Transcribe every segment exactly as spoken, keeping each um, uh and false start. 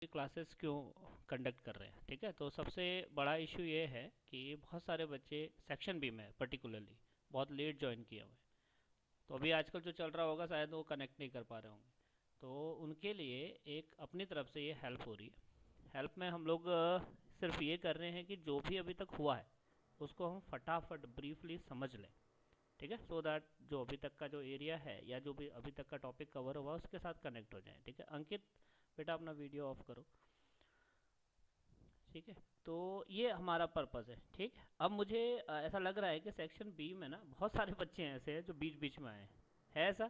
Classes क्यों conduct कर रहे हैं, ठीक है। तो सबसे बड़ा इशू ये है कि बहुत सारे बच्चे सेक्शन बी में पर्टिकुलरली बहुत लेट ज्वाइन किए हुए हैं। तो अभी आजकल जो चल रहा होगा शायद वो कनेक्ट नहीं कर पा रहे होंगे। तो उनके लिए एक अपनी तरफ से ये हेल्प हो रही है। हेल्प में हम लोग अ, सिर्फ ये कर रहे हैं कि जो भी अभी तक हुआ है उसको हम फटाफट ब्रीफली समझ लें, ठीक है। सो दैट जो अभी तक का जो एरिया है या जो भी अभी तक का टॉपिक कवर हुआ उसके साथ कनेक्ट हो जाए, ठीक है। अंकित, बेटा अपना वीडियो ऑफ करो, ठीक है। तो ये हमारा पर्पज़ है, ठीक है। अब मुझे अ, ऐसा लग रहा है कि सेक्शन बी में ना बहुत सारे बच्चे ऐसे हैं जो बीच बीच में आए हैं, है ऐसा?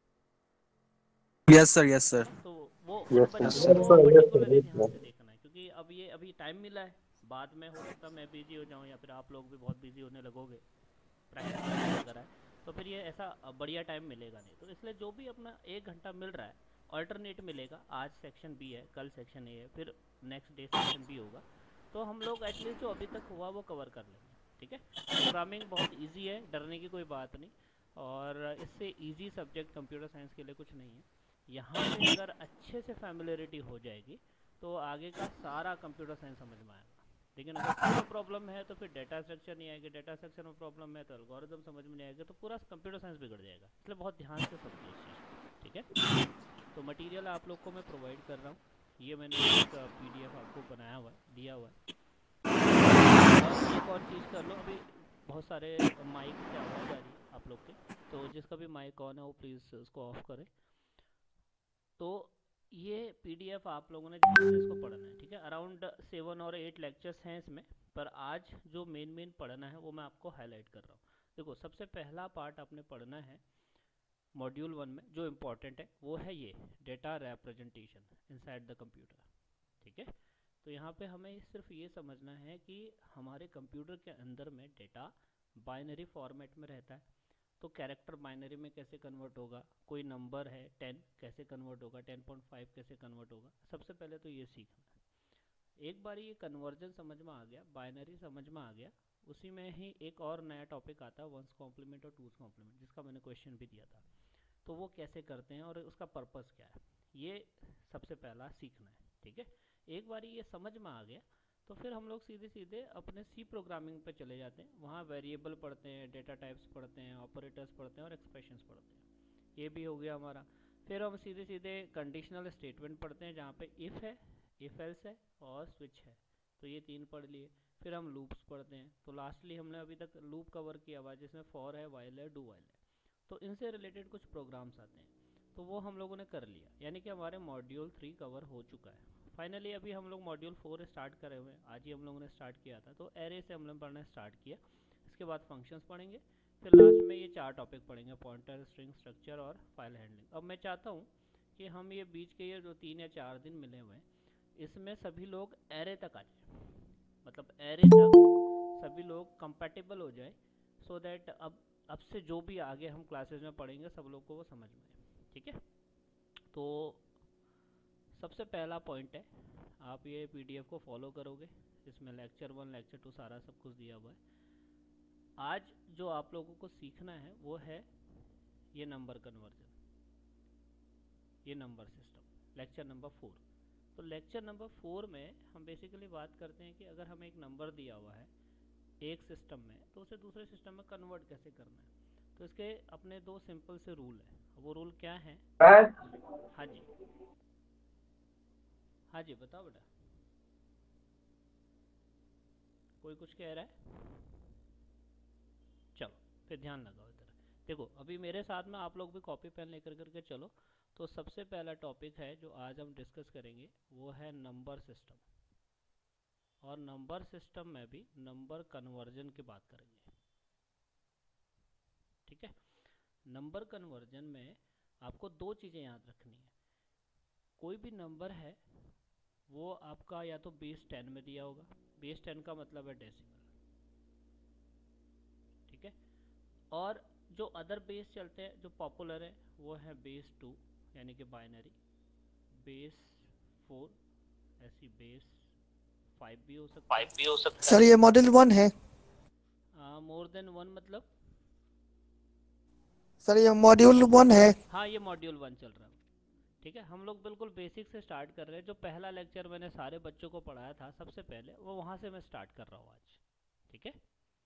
Yes sir, yes sir. तो वो उन यस यस बच्चों सर। को पर्टिकुलरली ध्यान से देखना है, क्योंकि अब ये अभी टाइम मिला है। बाद में हो सकता है मैं बिजी हो जाऊँ या फिर आप लोग भी बहुत बिजी होने लगोगे, प्रैक्टिकल टाइम अगर है तो फिर ये ऐसा अ, बढ़िया टाइम मिलेगा नहीं। तो इसलिए जो भी अपना एक घंटा मिल रहा है ऑल्टरनेट मिलेगा। आज सेक्शन बी है, कल सेक्शन ए है, फिर नेक्स्ट डे सेक्शन बी होगा। तो हम लोग एटलीस्ट जो अभी तक हुआ वो कवर कर लेंगे, ठीक है। प्रोग्रामिंग बहुत इजी है, डरने की कोई बात नहीं। और इससे इजी सब्जेक्ट कंप्यूटर साइंस के लिए कुछ नहीं है। यहाँ से अगर अच्छे से फैमिलियरिटी हो जाएगी तो आगे का सारा कंप्यूटर साइंस समझ में आएगा। लेकिन अगर सी में प्रॉब्लम है तो फिर डेटा स्ट्रक्चर नहीं आएगी, डेटा स्ट्रक्चर में प्रॉब्लम है तो एल्गोरिथम समझ में नहीं आएगा, तो पूरा कंप्यूटर साइंस बिगड़ जाएगा। इसलिए बहुत ध्यान से समझो इस चीज़ को, ठीक है। तो मटेरियल आप लोग को मैं प्रोवाइड कर रहा हूँ। ये मैंने एक पीडीएफ आपको बनाया हुआ है, दिया हुआ है। और एक और चीज़ कर लो, अभी बहुत सारे माइक से आवाज़ आ रही है आप लोग के, तो जिसका भी माइक ऑन है वो प्लीज़ उसको ऑफ करें। तो ये पीडीएफ आप लोगों ने ध्यान से इसको पढ़ना है, ठीक है। अराउंड सेवन और एट लेक्चर्स हैं इसमें, पर आज जो मेन मेन पढ़ना है वो मैं आपको हाईलाइट कर रहा हूँ। देखो, सबसे पहला पार्ट आपने पढ़ना है मॉड्यूल वन में, जो इम्पोर्टेंट है वो है ये data representation inside the computer, ठीक है। तो यहाँ पे हमें सिर्फ ये समझना है कि हमारे कंप्यूटर के अंदर में डेटा बाइनरी फॉर्मेट में रहता है। तो कैरेक्टर बाइनरी में कैसे कन्वर्ट होगा, कोई नंबर है टेन कैसे कन्वर्ट होगा, टेन पॉइंट फाइव कैसे कन्वर्ट होगा, सबसे पहले तो ये सीखना है। एक बार ये कन्वर्जन समझ में आ गया, बाइनरी समझ में आ गया, उसी में ही एक और नया टॉपिक आता है वंस कॉम्प्लीमेंट और टूज कॉम्प्लीमेंट, जिसका मैंने क्वेश्चन भी दिया था। तो वो कैसे करते हैं और उसका पर्पस क्या है, ये सबसे पहला सीखना है, ठीक है। एक बार ये समझ में आ गया तो फिर हम लोग सीधे सीधे अपने सी प्रोग्रामिंग पे चले जाते हैं। वहाँ वेरिएबल पढ़ते हैं, डेटा टाइप्स पढ़ते हैं, ऑपरेटर्स पढ़ते हैं और एक्सप्रेशंस पढ़ते हैं। ये भी हो गया हमारा। फिर हम सीधे सीधे कंडीशनल स्टेटमेंट पढ़ते हैं, जहाँ पे इफ़ है, इफ़ एल्स है और स्विच है। तो ये तीन पढ़ लिए। फिर हम लूप्स पढ़ते हैं। तो लास्टली हमने अभी तक लूप कवर किया हुआ है, जिसमें फॉर है, वाइल है, डू वाइल है। तो इनसे रिलेटेड कुछ प्रोग्राम्स आते हैं, तो वो हम लोगों ने कर लिया, यानी कि हमारे मॉड्यूल थ्री कवर हो चुका है। फाइनली अभी हम लोग मॉड्यूल फोर स्टार्ट करे हुए हैं, आज ही हम लोगों ने स्टार्ट किया था। तो एरे से हम लोग पढ़ना स्टार्ट किया। इसके बाद फंक्शंस पढ़ेंगे, फिर लास्ट में ये चार टॉपिक पढ़ेंगे, पॉइंटर, स्ट्रिंग, स्ट्रक्चर और फाइल हैंडलिंग। अब मैं चाहता हूँ कि हम ये बीच के ये जो तीन या चार दिन मिले हुए हैं इसमें सभी लोग एरे तक आ जाए, मतलब एरे तक सभी लोग कंपेटेबल हो जाए, सो so दैट अब अब से जो भी आगे हम क्लासेस में पढ़ेंगे सब लोग को वो समझ में आए, ठीक है। तो सबसे पहला पॉइंट है, आप ये पीडीएफ को फॉलो करोगे, इसमें लेक्चर वन लेक्चर टू सारा सब कुछ दिया हुआ है। आज जो आप लोगों को सीखना है वो है ये नंबर कन्वर्जन, ये number system, lecture number four. तो लेक्चर नंबर फोर में हम बेसिकली बात करते हैं कि अगर हमें एक नंबर दिया हुआ है एक सिस्टम में, तो उसे दूसरे सिस्टम में कन्वर्ट कैसे करना है। तो इसके अपने दो सिंपल से रूल है। वो रूल क्या है? हाँ जी, हाँ जी, बताओ बेटा, कोई कुछ कह रहा है? चलो फिर ध्यान लगाओ इधर। देखो, अभी मेरे साथ में आप लोग भी कॉपी पेन लेकर करके चलो। तो सबसे पहला टॉपिक है जो आज हम डिस्कस करेंगे वो है नंबर सिस्टम। और नंबर सिस्टम में भी नंबर कन्वर्जन की बात करेंगे, ठीक है। नंबर कन्वर्जन में आपको दो चीज़ें याद रखनी है। कोई भी नंबर है वो आपका या तो बेस टेन में दिया होगा, बेस टेन का मतलब है डेसिमल, ठीक है। और जो अदर बेस चलते हैं जो पॉपुलर है वो है बेस टू, यानी कि बाइनरी, बेस फोर, ऐसी बेस फाइव भी हो सकता फाइव है। भी हो सकता है। सर ये मॉड्यूल वन है। मोर देन वन मतलब? सर ये मॉड्यूल वन है। हाँ, ये मॉड्यूल वन चल रहा है। ठीक है, हम लोग बिल्कुल बेसिक से स्टार्ट कर रहे हैं। जो पहला लेक्चर मैंने सारे बच्चों को पढ़ाया था सबसे पहले, वो वहाँ से मैं स्टार्ट कर रहा हूँ आज। ठीक है,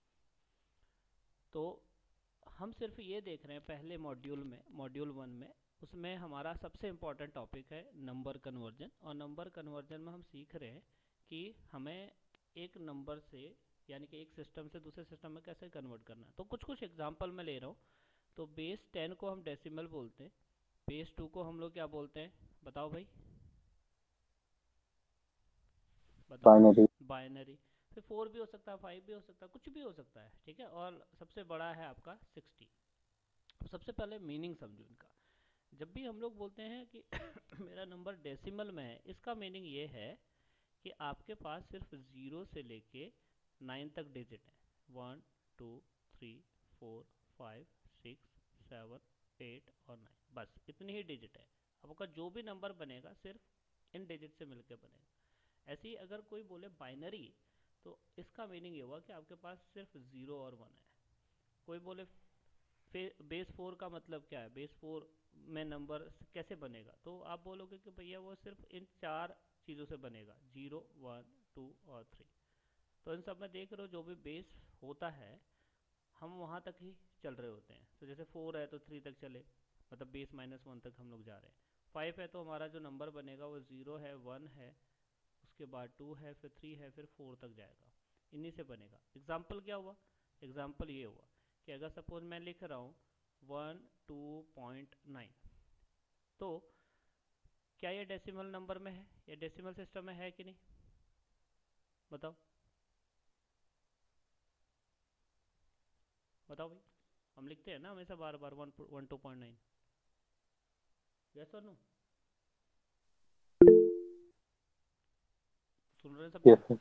तो हम सिर्फ ये देख रहे हैं पहले मॉड्यूल में, मॉड्यूल वन में, उसमें हमारा सबसे इम्पॉर्टेंट टॉपिक है नंबर कन्वर्जन। और नंबर कन्वर्जन में हम सीख रहे हैं कि हमें एक नंबर से, यानी कि एक सिस्टम से दूसरे सिस्टम में कैसे कन्वर्ट करना है। तो कुछ कुछ एग्जांपल मैं ले रहा हूँ। तो बेस टेन को हम डेसिमल बोलते हैं, बेस टू को हम लोग क्या बोलते हैं, बताओ भाई, बताओ। बाइनरी। बाइनरी। फिर फोर भी हो सकता है, फाइव भी हो सकता है, कुछ भी हो सकता है। ठीक है, और सबसे बड़ा है आपका सिक्सटी। सबसे पहले मीनिंग समझो इनका। जब भी हम लोग बोलते हैं कि मेरा नंबर डेसिमल में है, इसका मीनिंग ये है कि आपके पास सिर्फ ज़ीरो से लेके नाइन तक डिजिट है। One, two, three, four, five, six, seven, eight और नाइन, बस इतनी ही डिजिट है। आपका जो भी नंबर बनेगा सिर्फ इन डिजिट से मिलकर बनेगा। ऐसे ही अगर कोई बोले बाइनरी, तो इसका मीनिंग ये हुआ कि आपके पास सिर्फ ज़ीरो और वन है। कोई बोले फिर बेस फोर का मतलब क्या है, बेस फोर में नंबर कैसे बनेगा, तो आप बोलोगे कि भैया वो सिर्फ इन चार चीज़ों से बनेगा, जीरो, वन, टू और थ्री। तो इन सब में देख रहे हो जो भी बेस होता है हम वहाँ तक ही चल रहे होते हैं। तो जैसे फोर है तो थ्री तक चले, मतलब बेस माइनस वन तक हम लोग जा रहे हैं। फाइव है तो हमारा जो नंबर बनेगा वो ज़ीरो है, वन है, उसके बाद टू है, फिर थ्री है, फिर फोर तक जाएगा, इन्हीं से बनेगा। एग्जाम्पल क्या हुआ, एग्जाम्पल ये हुआ कि अगर सपोज मैं लिख रहा हूँ वन टू पॉइंट नाइन, तो क्या ये डेसिमल नंबर में है, या डेसिमल सिस्टम में है कि नहीं, बताओ बताओ भाई। हम लिखते हैं ना हमेशा बार बार one one two point nine, yes और नो, सुन रहे हैं सब यस लोग। सर।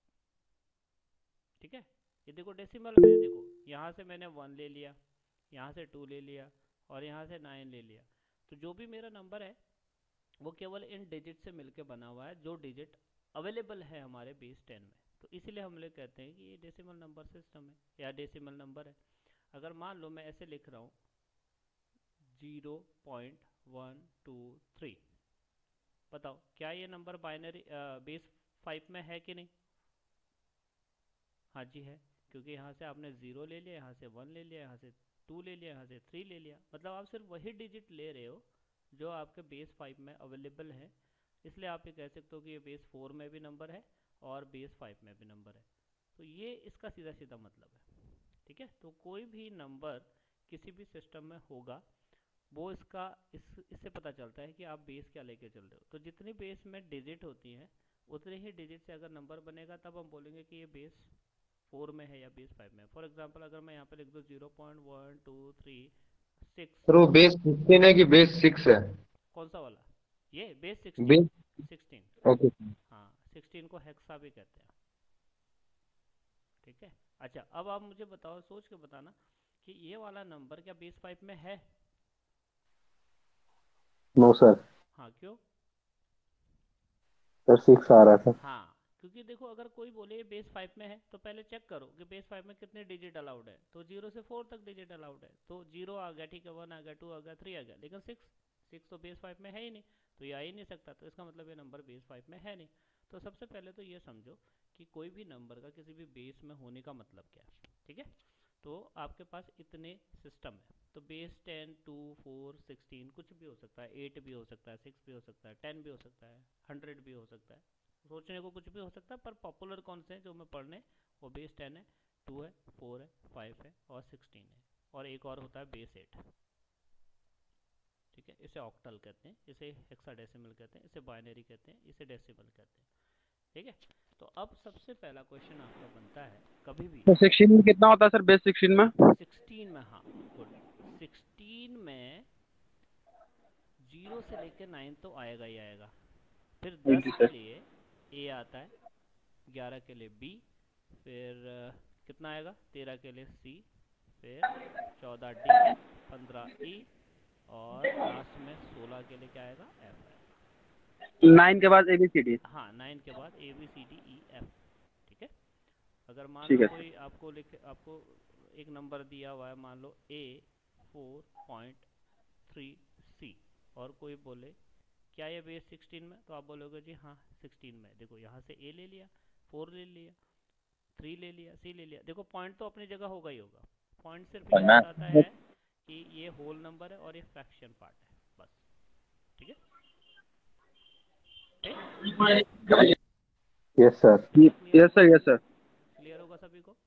ठीक है, ये देखो डेसिमल में है, देखो यहाँ से मैंने वन ले लिया, यहाँ से टू ले लिया और यहाँ से नाइन ले लिया। तो जो भी मेरा नंबर है वो केवल इन डिजिट से मिलके बना हुआ है, जो डिजिट अवेलेबल है हमारे बेस टेन में। तो इसीलिए हम लोग कहते हैं कि ये डेसिमल नंबर सिस्टम है या डेसिमल नंबर है। अगर मान लो मैं ऐसे लिख रहा हूँ zero point one two three, बताओ क्या ये नंबर बाइनरी बेस फाइव में है कि नहीं। हाँ जी है, क्योंकि यहाँ से आपने ज़ीरो ले लिया, यहाँ से वन ले लिया, यहाँ से टू ले लिया, यहाँ से थ्री ले लिया। मतलब आप सिर्फ वही डिजिट ले रहे हो जो आपके बेस फाइव में अवेलेबल है। इसलिए आप ये कह सकते हो कि ये बेस फोर में भी नंबर है और बेस फाइव में भी नंबर है। तो ये इसका सीधा सीधा मतलब है। ठीक है, तो कोई भी नंबर किसी भी सिस्टम में होगा, वो इसका इस इससे पता चलता है कि आप बेस क्या लेके चल रहे हो। तो जितनी बेस में डिजिट होती हैं उतनी ही डिजिट से अगर नंबर बनेगा, तब हम बोलेंगे कि ये बेस फोर में है या बेस फाइव में है। फॉर एग्जाम्पल अगर मैं यहाँ पे लिख दूँ zero point one two three six, sir वो बेस फिफ्टीन है कि बेस सिक्स है? कौन सा वाला, ये base sixteen, base. Sixteen, okay. हाँ सिक्सटीन को हेक्सा भी कहते हैं। ठीक है, अच्छा अब आप मुझे बताओ, सोच के बताना कि ये वाला नंबर क्या बेस फाइव में है। No sir. हाँ क्यों, सर सिक्स आ रहा था। हाँ क्योंकि देखो अगर कोई बोले ये बेस फाइव में है तो पहले चेक करो कि बेस फाइव में कितने डिजिट अलाउड है। तो जीरो से फोर तक डिजिट अलाउड है, तो जीरो आ गया, ठीक है, वन आ गया, टू आ गया, थ्री आ गया, लेकिन सिक्स, सिक्स तो बेस फाइव में है ही नहीं, तो ये आ ही नहीं सकता। तो इसका मतलब ये नंबर बेस फाइव में है नहीं। तो सबसे पहले तो ये समझो कि कोई भी नंबर का किसी भी बेस में होने का मतलब क्या है। ठीक है, तो आपके पास इतने सिस्टम है, तो base ten, two, four, sixteen, कुछ भी हो सकता है, एट भी हो सकता है, सिक्स भी हो सकता है, टेन भी हो सकता है, हंड्रेड भी हो सकता है, सोचने को कुछ भी हो सकता है। पर पॉपुलर कौन से हैं जो मैं पढ़ने, वो बेस टेन है, टू है, फोर है, फाइव है और सिक्सटीन है, और एक और होता है बेस एट। ठीक है, इसे ऑक्टल कहते हैं, इसे हेक्साडेसिमल कहते हैं, इसे बाइनरी कहते हैं, इसे डेसिमल कहते हैं। ठीक है, तो अब सबसे पहला क्वेश्चन आपका बनता है कभी भी, तो सिक्सटीन में कितना होता है सर, बेस सिक्सटीन में? सिक्सटीन में, हाँ गुड, सिक्सटीन में जीरो से लेकर नाइन तो आएगा ही आएगा। फिर दस जी के सर। लिए ए आता है, ग्यारह के लिए बी, फिर अ, कितना आएगा, तेरह के लिए सी, फिर चौदह डी, पंद्रह ई, और लास्ट में सोलह के लिए क्या आएगा, एफ आएगा। नाइन के बाद ए बी सी डी। हाँ नाइन के बाद A B C D E F. ठीक है, अगर मान ठीक लो है सर। कोई आपको लिख आपको एक नंबर दिया हुआ है, मान लो A four point three C, और कोई बोले क्या ये बेस सिक्सटीन में? तो आप बोलोगे जी हाँ सिक्सटीन में। देखो यहाँ से ए ले लिया, फोर ले लिया, थ्री ले लिया, सी ले लिया। देखो पॉइंट तो अपनी जगह होगा ही होगा। पॉइंट सिर्फ ये बताता है कि ये होल नंबर है और ये फ्रैक्शन पार्ट है, बस। ठीक है, ठीक। Yes sir. Yes sir, yes sir. Clear होगा सभी को?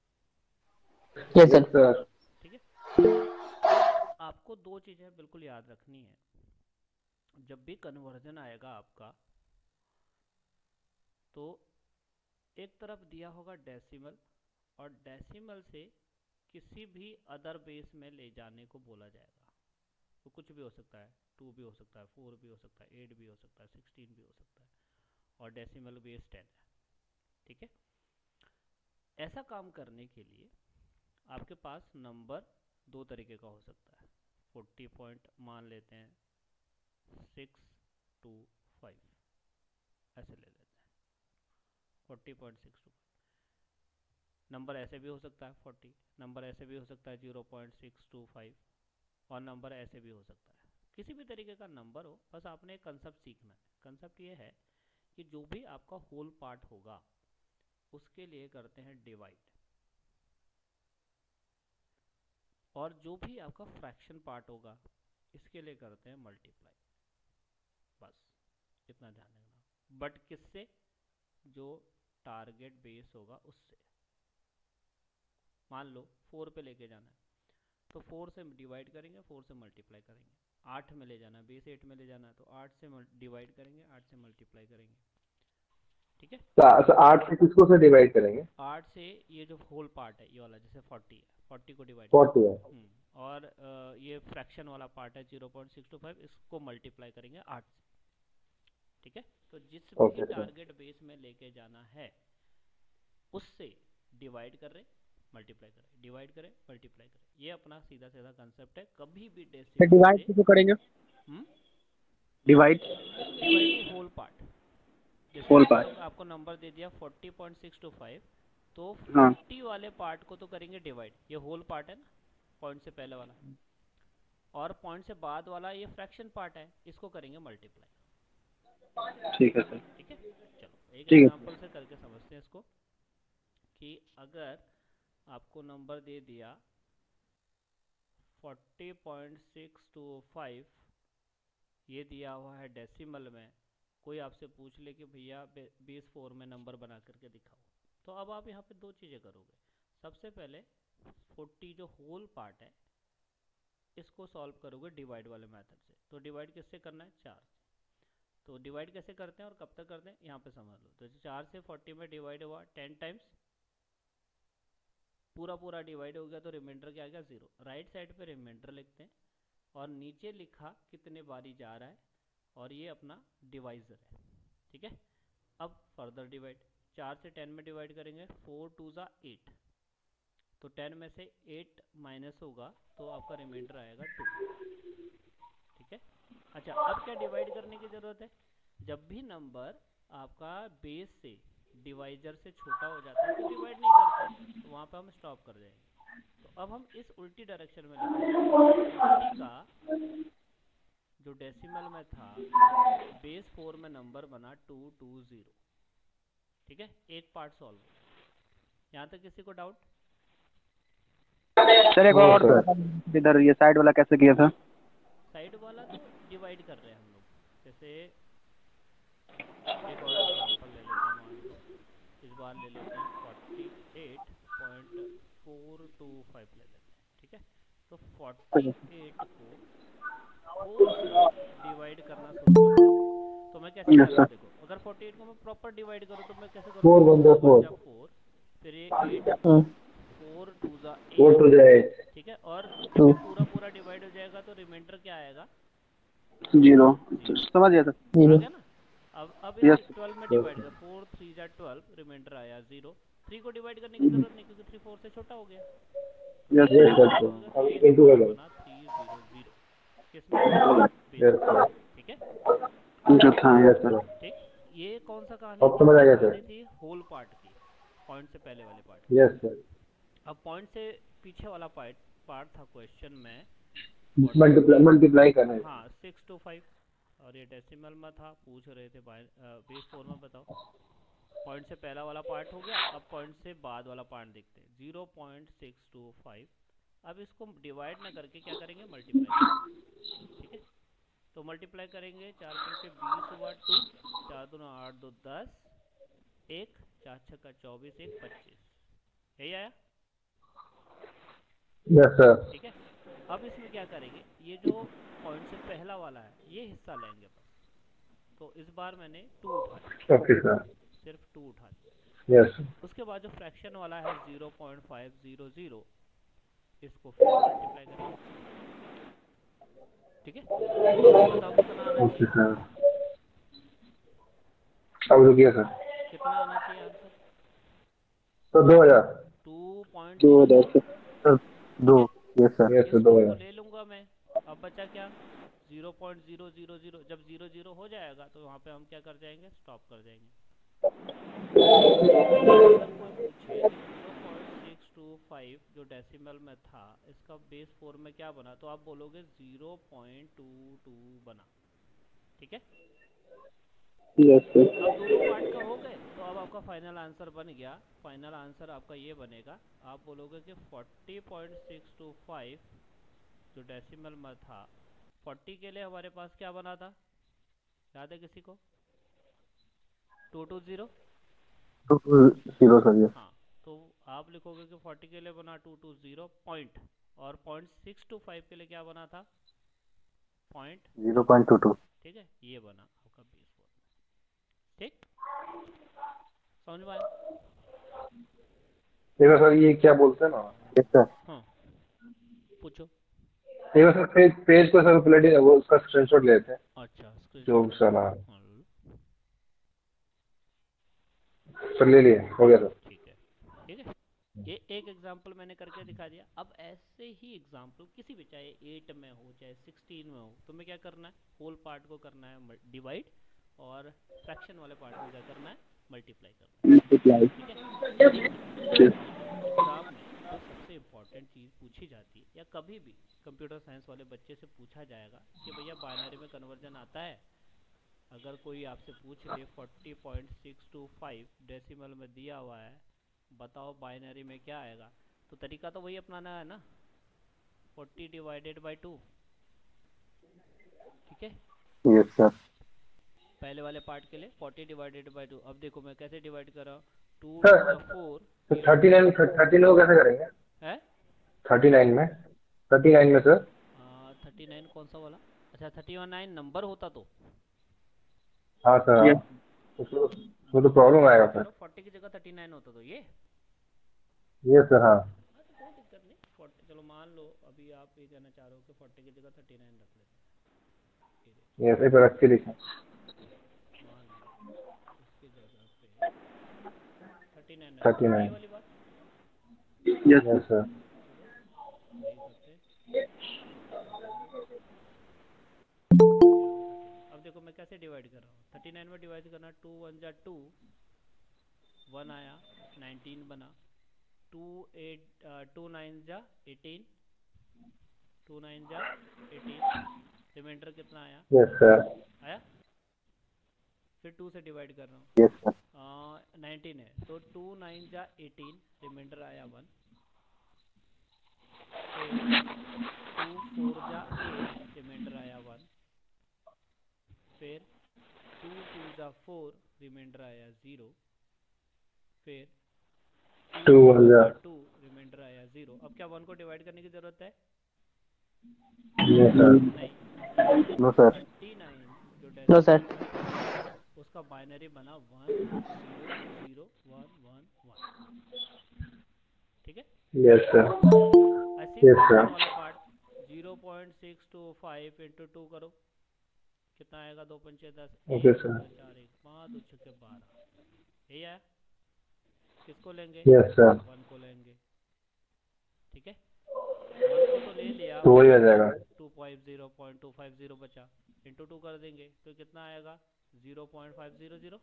Yes yes sir. सर। ठीक है। अब आपको दो चीज़ें बिल्कुल याद रखनी है। जब भी कन्वर्जन आएगा आपका, तो एक तरफ दिया होगा डेसिमल, और डेसिमल से किसी भी अदर बेस में ले जाने को बोला जाएगा। तो कुछ भी हो सकता है, टू भी हो सकता है, फोर भी हो सकता है, एट भी हो सकता है, सिक्सटीन भी हो सकता है, और डेसिमल बेस टेन है। ठीक है। ऐसा काम करने के लिए आपके पास नंबर दो तरीके का हो सकता है। फोर्टी पॉइंट मान लेते हैं सिक्स टू फाइव, ऐसे ले लेते हैं forty point six two. Number ऐसे भी हो सकता है फोर्टी, नंबर ऐसे भी हो सकता है zero point six two five, और नंबर ऐसे भी हो सकता है। किसी भी तरीके का नंबर हो, बस आपने एक कंसेप्ट सीखना है। कंसेप्ट ये है कि जो भी आपका होल पार्ट होगा उसके लिए करते हैं डिवाइड, और जो भी आपका फ्रैक्शन पार्ट होगा इसके लिए करते हैं मल्टीप्लाई। बस इतना ध्यान रखना। बट किससे? जो टारगेट बेस होगा उससे। मान लो फोर पे लेके जाना है, तो फोर से डिवाइड करेंगे, फोर से मल्टीप्लाई करेंगे। आठ में ले जाना है, बेस एट में ले जाना है, तो आठ से डिवाइड करेंगे, आठ से मल्टीप्लाई करेंगे। ठीक है। तो आठ से किसको से डिवाइड करेंगे? आठ से ये जो होल पार्ट है, ये वाला, जैसे फोर्टी है, फोर्टी को डिवाइड फोर्टी है। हम्म और अ, ये फ्रैक्शन वाला पार्ट है zero point six two five, इसको मल्टीप्लाई करेंगे आठ से। ठीक है। तो जिस भी ओके सर। टारगेट बेस में लेके जाना है उससे डिवाइड कर रहे, मल्टीप्लाई करें, डिवाइड करें, मल्टीप्लाई करें। ये अपना सीधा सीधा कंसेप्ट है। कभी भी डेसिमल डिवाइड से किसको करेंगे? हम्म डिवाइड डिवाइड की होल पार्ट। जैसे होल आपको, पार्ट। आपको नंबर दे दिया forty point six two five, तो हाँ, फोर्टी वाले पार्ट को तो करेंगे डिवाइड, ये होल पार्ट है ना, पॉइंट से पहले वाला, और पॉइंट से बाद वाला ये फ्रैक्शन पार्ट है, इसको करेंगे मल्टीप्लाई। ठीक है सर। ठीक है। चलो एक ठीक है। एग्जांपल से करके समझते हैं इसको, कि अगर आपको नंबर दे दिया forty point six two five, ये दिया हुआ है डेसिमल में, कोई आपसे पूछ ले कि भैया बेस फोर में नंबर बना करके दिखाओ, तो अब आप यहाँ पे दो चीज़ें करोगे। सबसे पहले फोर्टी जो होल पार्ट है इसको सॉल्व करोगे डिवाइड वाले मेथड से। तो डिवाइड किससे करना है? चार से। तो डिवाइड कैसे करते हैं और कब तक करते हैं यहाँ पे समझ लो। तो चार से फोर्टी में डिवाइड हुआ टेन टाइम्स, पूरा पूरा डिवाइड हो गया, तो रिमाइंडर क्या आ गया? जीरो। राइट साइड पे रिमाइंडर लिखते हैं, और नीचे लिखा कितने बारी जा रहा है, और ये अपना डिवाइजर है। ठीक है। अब फर्दर डिवाइड, चार से टेन में डिवाइड करेंगे, फोर टू ज़ा एट, तो टेन में से एट माइनस होगा तो आपका रिमाइंडर आएगा टू। ठीक है। अच्छा, अब क्या डिवाइड करने की ज़रूरत है? जब भी नंबर आपका बेस से डिवाइजर से छोटा हो जाता है तो डिवाइड नहीं करते, तो वहाँ पे हम स्टॉप कर जाएंगे। तो अब हम इस उल्टी डायरेक्शन में लिखेंगे, फोर्टी का जो डेसिमल में था बेस फोर में नंबर बना टू टू ज़ीरो। ठीक है। एक पार्ट सॉल्व हो गया। यहाँ तक किसी को डाउट? सर एक और इधर ये साइड वाला कैसे किया था? साइड वाला तो डिवाइड कर रहे हैं हम लोग। जैसे एक और एग्जांपल ले लेते हैं, मान लो इस बार ले लेते हैं forty eight point four two five ले लेते हैं। ठीक है। तो फोर्टी एट को फोर से डिवाइड करना शुरू कर देते हैं। तो मैं कैसे कर रहा हूँ देखो, अगर फोर्टी एट को मैं प्रॉपर डिवाइड करूँ तो मैं कैसे करूँ? फोर वन जा फोर। फोर, फिर ये एट, फोर टू जा फोर टू जा एट। ठीक है। और जब भी पूरा पूरा डिवाइड हो जाएगा तो रिमाइंडर क्या आएगा? जीरो। जीरो। समझ गया सर। आ गया ना? अब अब यस। इसे ट्वेल्व में डिवाइड कर, फोर थ्री जा ट्वेल्व, रिमाइंडर आया जीरो। थ्री को डिवाइड करने की जरूरत नहीं क्योंकि थ्री फोर से छोटा हो गया। Yes yes sir. सर। अब ये इनटू कर नंबर दो। बना थ्री ज़ीरो ज़ीरो, किसमें? Yes sir. ठीक है। जो था यस सर। ठीक। ये कौन सा कहानी अब थी? समझ आ ये गया कहानी सर। थी होल पार्ट की, पॉइंट से पहले वाले पार्ट। Yes sir. अब पॉइंट से पीछे वाला पार्ट पार्ट था क्वेश्चन में मल्टीप्लाई मल्टीप्लाई करना है। हाँ सिक्स टू फाइव, और ये डेसिमल में था, पूछ रहे थे बेस फोर में बताओ। पॉइंट से पहला वाला पार्ट हो गया, अब पॉइंट से बाद वाला पार्ट देखते हैं, zero point six two five. अब इसको डिवाइड ना करके क्या करेंगे, मल्टीप्लाई करेंगे। ठीक है, तो मल्टीप्लाई करेंगे, चार पंचे बीस हुआ टू, चार दूना आठ, दो दस, एक, चार छक्का चौबीस, एक पच्चीस। यही आया? Yes sir. ठीक है, अब इसमें क्या करेंगे, ये जो पॉइंट से पहला वाला है ये हिस्सा लेंगे बस। तो इस बार मैंने टू उठा लिया, ओके सर। सिर्फ टू उठा लिया। यस। उसके बाद जो फ्रैक्शन वाला है zero point five zero zero, इसको फिर से मल्टीप्लाई करेंगे। ठीक है, अब बताओ कितना आना ओके चाहिए, सर। अब रुकिए सर। कितना आना चाहिए आंसर? तो दो हजार। टू पॉइंट दो जीरो हजार जीरो। सर। ठीक दो। है, यस सर। यस सर, इस दो टू को हजार। ले लूंगा मैं। अब बचा क्या, zero point zero zero zero. जब जीरो जीरो हो जाएगा तो वहाँ पे हम क्या कर जाएंगे, स्टॉप कर जाएंगे। अगर कोई पूछे कि zero point six two five जो डेसिमल में था, इसका बेस फोर में क्या बना, तो आप बोलोगे जीरो पॉइंट टू टू बना। ठीक है, यस सर। अब दोनों पार्ट का हो गए, तो अब आपका फाइनल आंसर बन गया। फाइनल आंसर आपका ये बनेगा, आप बोलोगे कि forty point six two five जो डेसिमल में था, फोर्टी के लिए हमारे पास क्या बना था, याद है किसी को? Two two zero. Two two zero sir. Yes. हाँ, तो आप लिखोगे कि फोर्टी के लिए बना टू टू जीरो पॉइंट, और पॉइंट सिक्स टू फाइव के लिए क्या बना था, point zero point two two. ठीक है, ये बना आपका बेस फोर। ठीक, समझ में आया? एक बार सर ये क्या बोलते हैं ना। Yes sir. हाँ, पूछो। एक बार सर पेज पेज को सर पलट वो उसका स्क्रीनशॉट लेते हैं अच्छा, जो स्क्रीनशॉट। सर। हाँ हाँ, सर ले लिए, हो गया सर। ठीक है। ठीक है, ये एक एग्जाम्पल मैंने करके दिखा दिया। अब ऐसे ही एग्जाम्पल किसी भी, चाहे एट में हो चाहे सिक्सटीन में हो, तुम्हें क्या करना है, होल पार्ट को करना है डिवाइड, और फ्रैक्शन वाले पार्ट को क्या करना है, मल्टीप्लाई करना मल्टीप्लाई। है। ठीक है, एग्जाम में जो सबसे इम्पोर्टेंट चीज़ पूछी जाती है, या कभी भी कंप्यूटर साइंस वाले बच्चे से पूछा जाएगा कि भैया बाइनरी में कन्वर्जन आता है। अगर कोई आपसे पूछ ले forty point six two five decimal में दिया हुआ है, बताओ बाइनरी में क्या आएगा, तो तरीका तो वही अपनाना है ना, फोर्टी डिवाइडेड बाई टू। ठीक है, यस सर। पहले वाले पार्ट के लिए फोर्टी डिवाइडेड बाई टू। अब देखो मैं कैसे डिवाइड कर रहा हूँ, टू टू सर ज़ा फोर, तो फिर थर्टी नाइन थर्टी नाइन को कैसे करेंगे? है थर्टी नाइन में थर्टी नाइन में सर। थर्टी नाइन कौन सा वाला? अच्छा, थर्टी वन नाइन नंबर होता तो, हाँ सर। यस। हाँ, उसमें उसमें तो प्रॉब्लम आएगा सर। चलो फोर्टी की जगह थर्टी नाइन होता तो ये। Yes sir. हाँ। हाँ, तो कोई दिक्कत नहीं, फोर्टी चलो मान लो, अभी आप ये कहना चाह रहे हो कि फोर्टी की जगह थर्टी नाइन रख लेते हैं। यस, एक बार अच्छी लिखें। मान लो इसकी जगह पे थर्टी नाइन रख थर्टी लेते, ये नाइन वाली बात। Yes yes sir. सर। चलो यही करते, थर्टी नाइन। अब देखो मैं कैसे डिवाइड कर रहा हूँ, थर्टी नाइन में डिवाइड करना, टू वन जा टू, वन आया, नाइनटीन बना, टू एट टू नाइन जा एटीन, टू नाइन जा एटीन, रिमाइंडर कितना आया, यस सर। आया। फिर टू से डिवाइड कर रहा हूँ, यस सर। नाइनटीन है तो टू नाइन जा एटीन, रिमाइंडर आया वन। फिर टू फोर जा एट, रिमाइंडर आया वन। फिर टू टू जा फोर, रिमाइंडर आया ज़ीरो। फिर टू टू वन वन जा। जा टू, रिमाइंडर आया ज़ीरो। अब क्या वन को डिवाइड करने की ज़रूरत है? Yes sir. नहीं। No sir. थर्टी नाइन जो नो सर। डेसिमल में था, उसका बाइनरी बना one zero zero one one one. ठीक है, यस सर। ऐसे ही यस फ्रैक्शन सर। वाला part, zero point six two five into two करो, कितना आएगा, दो पंचे दस, ओके एक सर। दो चार, एक पाँच, दो छक्के बारह। यही आया। किसको लेंगे, यस सर। वन को लेंगे। ठीक है, वन को तो ले लिया, तो वही आ बचा जाएगा। Two five zero point two five zero बचा, इंटू टू कर देंगे तो कितना आएगा, zero point five zero zero.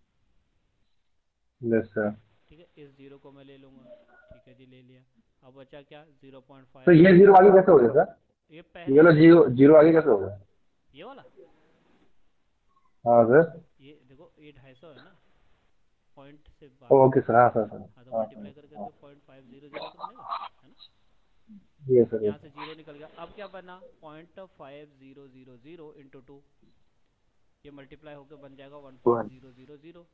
Yes sir. ठीक है, इस जीरो को मैं ले लूँगा। ठीक है जी, ले लिया। अब बचा क्या, जीरो पॉइंट तो फाइव। ये जीरो आगे कैसे हो गया सर? ये ये पहले वाला वाला, जीरो जीरो आगे कैसे हो गया? ये वाला हाँ सर। ये देखो ये ढाई सौ है ना, पॉइंट से बाद में, ओके सर, हाँ सर सर। हाँ तो हाँ मल्टीप्लाई करके हाँ। इसको पॉइंट फाइव जीरो जीरो तो बनेगा, है ना। ये सर, ये यहाँ से सर। जीरो निकल गया, अब क्या बना, point five zero zero zero into two, ये मल्टीप्लाई होकर बन जाएगा one point zero zero zero.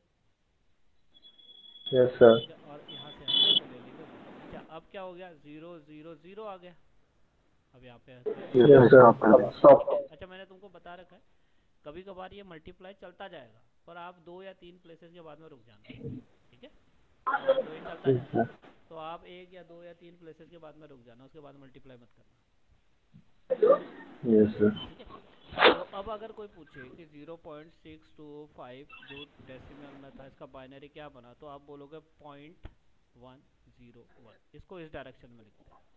Yes sir. ठीक है, और यहाँ से हम इसको ले लेंगे वन। अच्छा अब क्या हो गया, जीरो जीरो जीरो आ गया, अब यहाँ पे यस सर, अब स्टॉप। ठीक है। अच्छा मैंने तुमको बता रखा है कभी कभार ये मल्टीप्लाई चलता जाएगा, पर आप दो या तीन प्लेसेस के बाद में रुक जाना, ठीक है। मान लो ये चलता जा रहा है तो आप एक या दो या तीन प्लेसेस के बाद में रुक जाना, उसके बाद मल्टीप्लाई मत करना, यस सर। ठीक है। तो अब अगर कोई पूछे कि zero point six two five जो डेसिमल में था इसका बाइनरी क्या बना, तो आप बोलोगे पॉइंट वन ज़ीरो वन, इसको इस डायरेक्शन में लिखते हैं,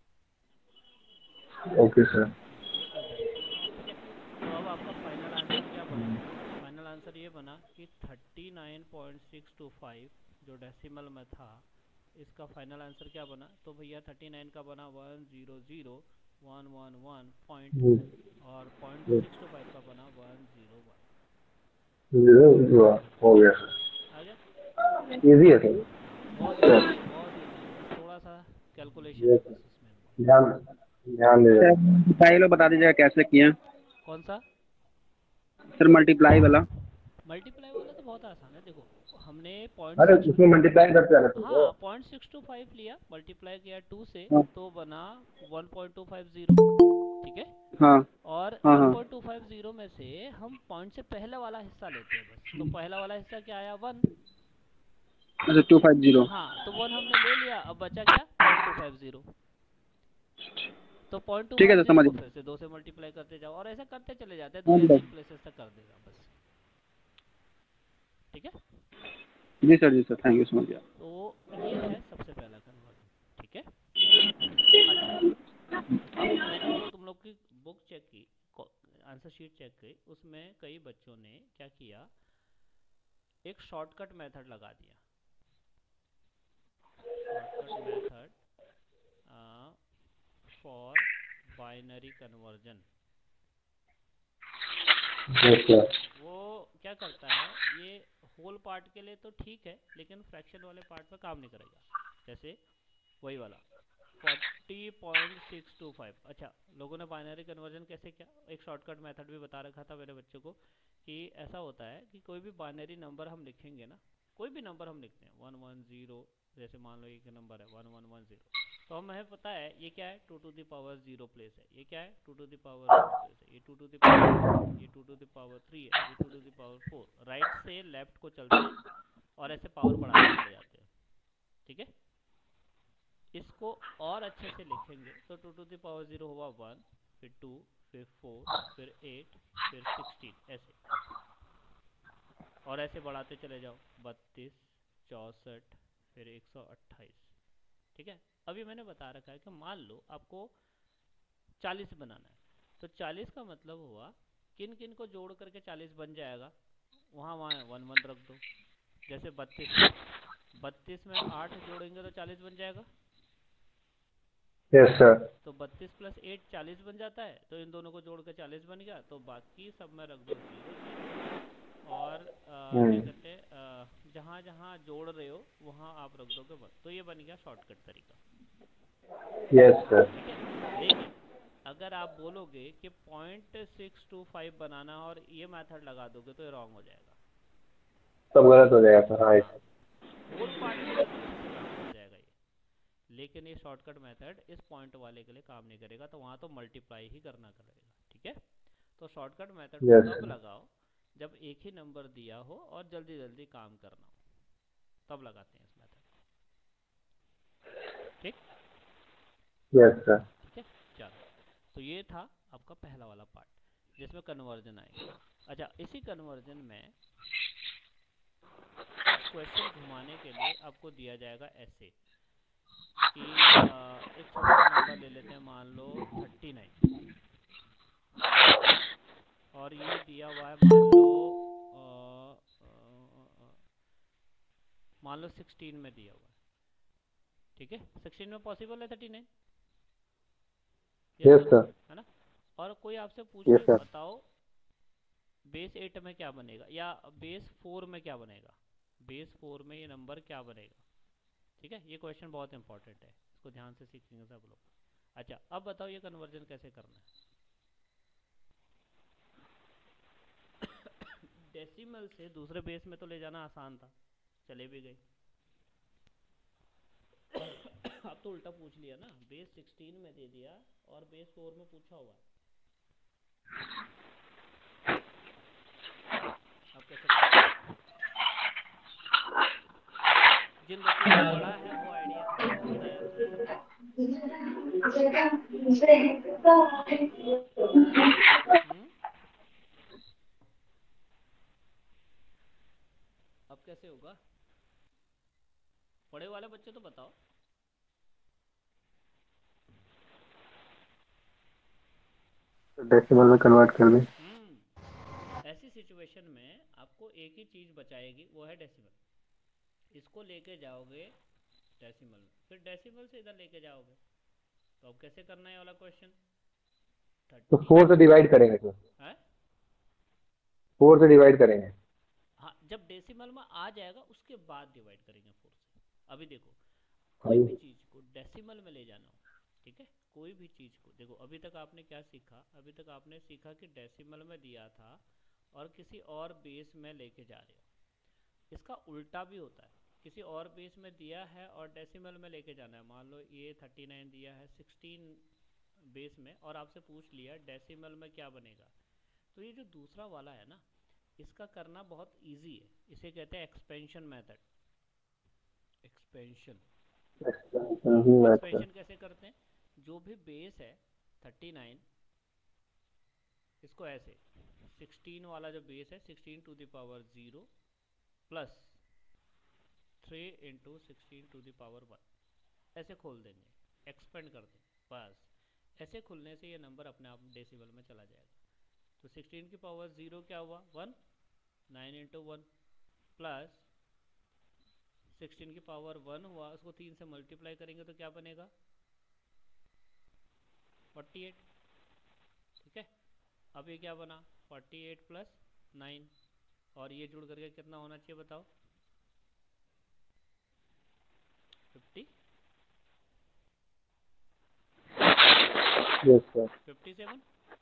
ओके सर। इसको इस डायरेक्शन में, ठीक है। तो अब आपका फाइनल आंसर क्या बना, फाइनल आंसर ये बना कि thirty nine point six two five जो डेसिमल में था इसका फाइनल आंसर क्या बना, तो भैया थर्टी नाइन का बना one zero zero one one one point, और पॉइंट सिक्स टू फाइव का बना वन ज़ीरो वन। हो गया सर। आ गया, इजी है सर। बहुत इजी है, बहुत इजी है, बस थोड़ा सा कैलकुलेशन है यस बस उसमें। सर, ध्यान ध्यान दे। सर मल्टीप्लाई वाला बता दीजिएगा कैसे किए हैं। कौन सा सर मल्टीप्लाई वाला। मल्टीप्लाई वाला, तो बहुत आसान है, देखो हमने पॉइंट अरे सिक्स, उसमें मल्टीप्लाई करते आना तुमको। हाँ पॉइंट सिक्स टू फाइव लिया, मल्टीप्लाई किया टू से, हाँ तो बना one point two five zero, ठीक है। हाँ और हाँ हाँ। One point two five zero में से हम पॉइंट से पहले वाला हिस्सा लेते हैं बस, तो पहला वाला हिस्सा क्या आया, वन। अच्छा टू फाइव जीरो। हाँ तो वन हमने ले लिया, अब बचा क्या, पॉइंट टू फाइव ज़ीरो, तो पॉइंट टू ठीक है फाइव सर जीरो समझ को गया। फिर से दो से मल्टीप्लाई करते जाओ, और ऐसा करते चले जाते हैं, दो हाँ या जी तीन प्लेसेस तक कर देगा बस, ठीक है। जी सर, जी सर, थैंक यू समझ गया। तो ये है सबसे पहला कन्वर्जन, ठीक है। अच्छा अब मैंने जो तुम लोग की बुक चेक की, आंसर शीट चेक की, उसमें कई बच्चों ने क्या किया, एक शॉर्टकट मेथड लगा दिया, shortcut method for binary conversion. वो क्या करता है, ये होल पार्ट के लिए तो ठीक है, लेकिन फ्रैक्शन वाले पार्ट में काम नहीं करेगा, जैसे वही वाला forty point six two five. अच्छा लोगों ने बाइनरी कन्वर्जन कैसे किया, एक शॉर्टकट मेथड भी बता रखा था मेरे बच्चों को, कि ऐसा होता है कि कोई भी बाइनरी नंबर हम लिखेंगे ना, कोई भी नंबर हम लिखते हैं वन वन ज़ीरो, जैसे मान लो एक नंबर है वन वन वन ज़ीरो, तो हमें पता है ये क्या है, two to the power zero place है, ये क्या है, two to the power one place है, ये two to the power two है, ये two to the power three है, ये two to the power four, right से लेफ्ट को चलते हैं और ऐसे पावर बढ़ाते चले जाते हैं, ठीक है। इसको और अच्छे से लिखेंगे तो two to the power zero हुआ वन, फिर टू, फिर फोर, फिर एट, फिर सिक्सटीन, ऐसे, और ऐसे बढ़ाते चले जाओ, बत्तीस, चौंसठ, फिर एक सौ अट्ठाईस, ठीक है। अभी मैंने बता रखा है कि मान लो आपको चालीस बनाना है, तो चालीस का मतलब हुआ किन किन को जोड़ करके चालीस बन जाएगा, वहाँ वहाँ वन वन रख दो, जैसे बत्तीस है, बत्तीस में आठ जोड़ेंगे तो चालीस बन जाएगा, यस सर। तो बत्तीस प्लस एट चालीस बन जाता है, तो इन दोनों को जोड़ कर चालीस बन गया, तो बाकी सब में रख दो जीरो जीरो, और आ, क्या कहते हैं जहाँ जहाँ जोड़ रहे हो वहाँ आप रख दोगे वन, तो ये बन गया शॉर्टकट तरीका, यस सर। ठीक है। लेकिन अगर आप बोलोगे कि पॉइंट सिक्स टू फाइव बनाना और ये मेथड लगा दोगे तो ये रॉन्ग हो जाएगा, सब गलत हो जाएगा सर। हाँ हाँ होल पार्ट के लिए तो अच्छे से काम कर जाएगा ये, लेकिन ये शॉर्टकट मेथड इस पॉइंट वाले के लिए काम नहीं करेगा, तो वहाँ तो मल्टीप्लाई ही करना करेगा, ठीक है। तो शॉर्टकट मेथड को यस तब सर। लगाओ जब एक ही नंबर दिया हो और जल्दी जल्दी काम करना हो, तब लगाते हैं इस मेथड, ठीक यस सर। ठीक है। चलो तो ये था आपका पहला वाला पार्ट जिसमें कन्वर्जन आएगा। अच्छा इसी कन्वर्जन में क्वेश्चन घुमाने के लिए आपको दिया जाएगा ऐसे कि आ, एक छोटा सा नंबर ले लेते हैं, मान लो थर्टी नाइन, और ये दिया हुआ है मान लो आ, आ, आ, मान लो सिक्सटीन में दिया हुआ है, ठीक है। सिक्सटीन में पॉसिबल है थर्टी नाइन, यस सर। है ना। और कोई आपसे यस पूछे सर। बताओ बेस एट में क्या बनेगा, या बेस फोर में क्या बनेगा, बेस फोर में ये नंबर क्या बनेगा। ठीक है, ये क्वेश्चन बहुत इंपॉर्टेंट है, इसको ध्यान से सीखेंगे सब लोग। अच्छा अब बताओ ये कन्वर्जन कैसे करना है। डेसिमल से दूसरे बेस में तो ले जाना आसान था, चले भी गए। अब तो उल्टा पूछ लिया ना, बेस सिक्सटीन में दे दिया और बेस फोर में पूछा हुआ है। अब कैसे करें? जिन बच्चों को पढ़ा है वो आइडिया बताया दे सकते हैं। हम्म अब कैसे होगा, पढ़े वाले बच्चे तो बताओ। डेसिमल में कन्वर्ट कर दें। हम्म ऐसी सिचुएशन में आपको एक ही चीज बचाएगी, वो है डेसिमल। इसको लेके जाओगे डेसिमल में, फिर डेसिमल से इधर लेके जाओगे। तो अब कैसे करना है वाला क्वेश्चन। तो थर्टी फोर से डिवाइड करेंगे सर, है, फोर से डिवाइड करेंगे। हाँ जब डेसिमल में आ जाएगा उसके बाद डिवाइड करेंगे फोर से। अभी देखो कोई हाँ भी चीज को डेसिमल में ले जाना हो, ठीक है, कोई भी चीज को देखो, अभी तक आपने क्या सीखा, अभी तक आपने सीखा कि डेसिमल में दिया था और किसी और बेस में लेके जा रहे हो। इसका उल्टा भी होता है, किसी और बेस में दिया है और डेसिमल में लेके जाना है। मान लो ये थर्टी नाइन दिया है सिक्सटीन बेस में और आपसे पूछ लिया डेसिमल में क्या बनेगा, तो ये जो दूसरा वाला है ना, इसका करना बहुत इजी है, इसे कहते हैं एक्सपेंशन मेथड। एक्सपेंशन, अच्छा। एक्सपेंशन कैसे करते हैं, जो भी बेस है थर्टी नाइन, इसको ऐसे सिक्सटीन वाला जो बेस है sixteen to the power zero plus three into sixteen to the power one, ऐसे खोल देंगे, एक्सपेंड कर देंगे बस। ऐसे खुलने से ये नंबर अपने आप डेसिमल में चला जाएगा। तो सिक्सटीन की पावर जीरो क्या हुआ, one, nine into one plus sixteen की पावर वन हुआ, उसको तीन से मल्टीप्लाई करेंगे तो क्या बनेगा, फोर्टी एट। ठीक है, अब ये क्या बना, फोर्टी एट प्लस नाइन, और ये जुड़ करके कितना होना चाहिए बताओ, fifty, yes sir. Fifty seven.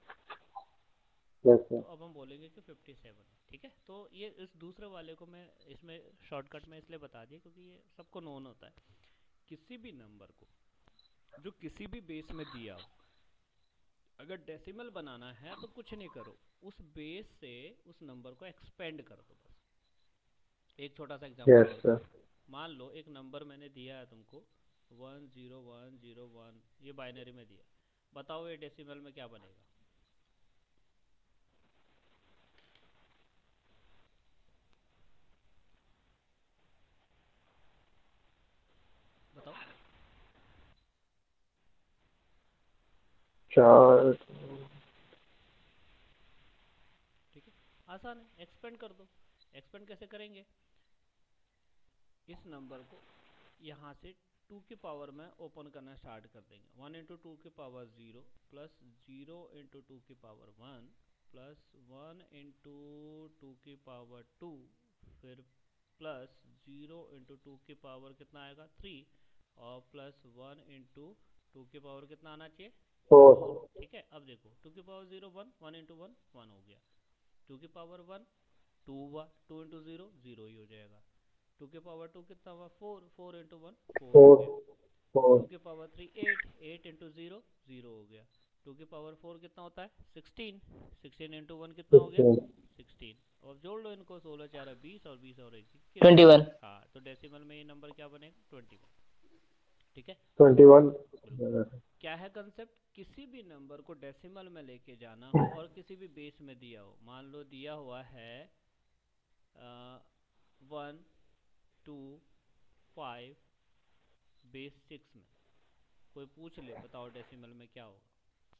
Yes तो सर। अब हम बोलेंगे कि फिफ्टी सेवन। ठीक है, तो ये इस दूसरे वाले को मैं इसमें शॉर्टकट में इसलिए बता दिया क्योंकि ये सबको नोन होता है। किसी भी नंबर को जो किसी भी बेस में दिया हो, अगर डेसिमल बनाना है तो कुछ नहीं करो, उस बेस से उस नंबर को एक्सपेंड कर दो बस। एक छोटा सा एग्जांपल यस और सर। दो, मान लो एक नंबर मैंने दिया है तुमको one zero one zero one, ये बाइनरी में दिया, बताओ ये डेसिमल में क्या बनेगा। बताओ, चार। ठीक है, आसान है, एक्सपेंड कर दो। एक्सपेंड कैसे करेंगे, इस नंबर को यहाँ से टू की पावर में ओपन करना स्टार्ट कर देंगे। वन इंटू टू की power zero plus zero into two की power one plus one into two की पावर टू, फिर प्लस ज़ीरो इंटू टू की पावर कितना आएगा, थ्री, और प्लस वन इंटू टू की पावर कितना आना चाहिए, फोर। फोर। ठीक है, अब देखो टू की power zero one, one into one one हो गया, टू की पावर वन टू हुआ, टू इंटू ज़ीरो ज़ीरो ही हो जाएगा, टू के पावर टू कितना हुआ, four, four into one four हो फोर। गया, फोर। टू के power three eight, eight into zero zero हो गया, टू के पावर फोर कितना होता है, सिक्सटीन, सिक्सटीन इंटू वन कितना हो गया, फिफ्टीन। सिक्सटीन, और जोड़ लो इनको, सोलह चार बीस और बीस और एक इक्कीस। Twenty one. हाँ, तो डेसिमल में ये नंबर क्या बनेगा, ट्वेंटी वन। ठीक है, ट्वेंटी वन। बिल्कुल। क्या है कंसेप्ट, किसी भी नंबर को डेसिमल में लेके जाना हो और किसी भी बेस में दिया हो, मान लो दिया हुआ है one two five base six में, कोई पूछ ले बताओ डेसिमल में क्या होगा,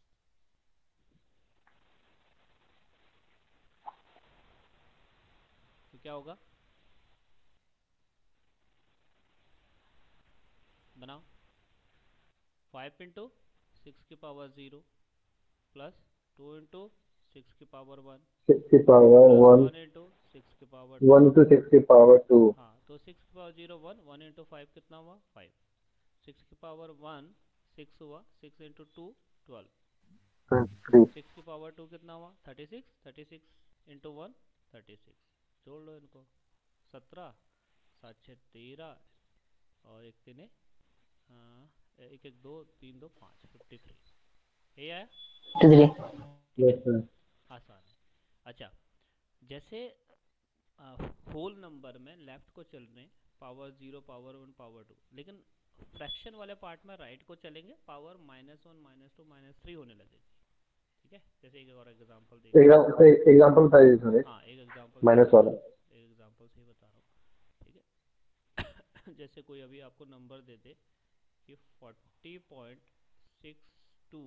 तो क्या होगा, बनाओ, फाइव इंटू सिक्स की power zero plus two into six की पावर वन सिक्स की power plus one one into six की power two. One two six की पावर टू। हाँ तो सिक्स की power zero one, one into five कितना हुआ फाइव, सिक्स की पावर वन सिक्स हुआ, six into two twelve, three. Six की पावर टू कितना हुआ thirty six, thirty six into one thirty six, जोड़ लो इनको, सत्रह, सात छः तेरह और एक तीन एक एक दो तीन दो पाँच, फिफ्टी थ्री। ये आया, थ्री। Yes sir. आसान है। अच्छा जैसे होल नंबर में लेफ्ट को चल रहे power zero power one power two, लेकिन फ्रैक्शन वाले पार्ट में राइट को चलेंगे power minus one minus two minus three होने लगेगी। ठीक है, जैसे एक और एग्जांपल देखिए। एग्जांपल एग्जांपल बताइए सर। हाँ एक एग्जांपल माइनस वाला। एक एग्जांपल से ही बता रहा हूँ। ठीक है जैसे कोई अभी आपको नंबर दे दे कि फोर्टी पॉइंट सिक्स टू,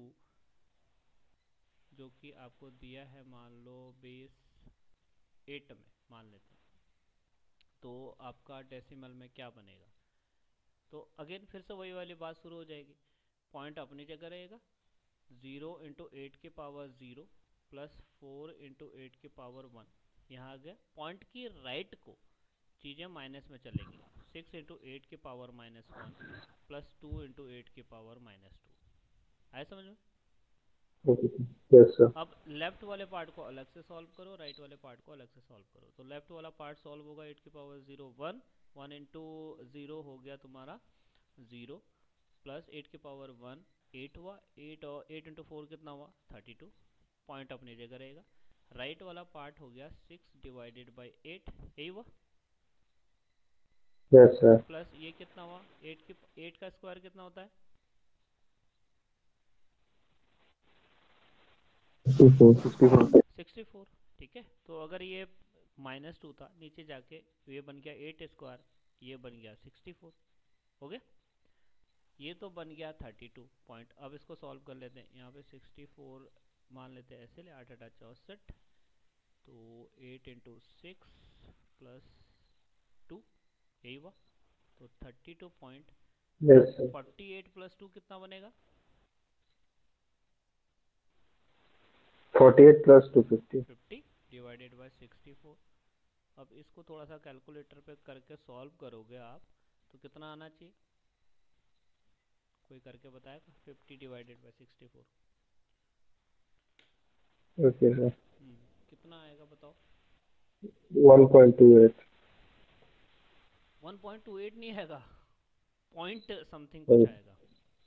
जो कि आपको दिया है मान लो बेस एट में मान लेते हैं, तो आपका डेसिमल में क्या बनेगा। तो अगेन फिर से वही वाली बात शुरू हो जाएगी, पॉइंट अपनी जगह रहेगा, ज़ीरो इंटू एट के power zero plus four into eight के पावर वन, यहाँ आ गया पॉइंट की राइट को चीज़ें माइनस में चलेंगी, सिक्स इंटू एट के power minus one plus two into eight के पावर माइनस टू। आया समझ में? Yes sir. अब लेफ्ट वाले पार्ट को अलग से सॉल्व करो, राइट वाले पार्ट को अलग से सॉल्व करो। तो लेफ्ट वाला पार्ट सॉल्व होगा एट की power zero one, one into zero हो गया तुम्हारा ज़ीरो प्लस एट की पावर वन एट हुआ, एट और एट इंटू फोर कितना हुआ थर्टी टू, पॉइंट अपनी जगह रहेगा। राइट वाला पार्ट हो गया सिक्स डिवाइडेड बाई एट, यही हुआ। Yes sir. प्लस ये कितना हुआ, एट की एट का स्क्वायर कितना होता है सिक्सटी फोर। ठीक है, तो अगर ये माइनस टू था नीचे जाके ये बन गया एट स्क्वायर, ये बन गया सिक्सटी फोर, हो गया। ये तो बन गया थर्टी टू पॉइंट। अब इसको सॉल्व कर लेते हैं, यहाँ पे सिक्सटी फोर मान लेते हैं ऐसे ले, आठ आठ चौसठ, तो eight into six plus two, यही हुआ, तो thirty two point forty eight plus two कितना बनेगा forty eight plus two fifty. Fifty divided by sixty four. अब इसको थोड़ा सा कैलकुलेटर पे करके सॉल्व करोगे आप तो कितना आना चाहिए, कोई करके बताएगा? Fifty divided by sixty four okay sir. कितना आएगा बताओ? One point two eight. One point two eight नहीं आएगा, पॉइंट समथिंग कुछ आएगा।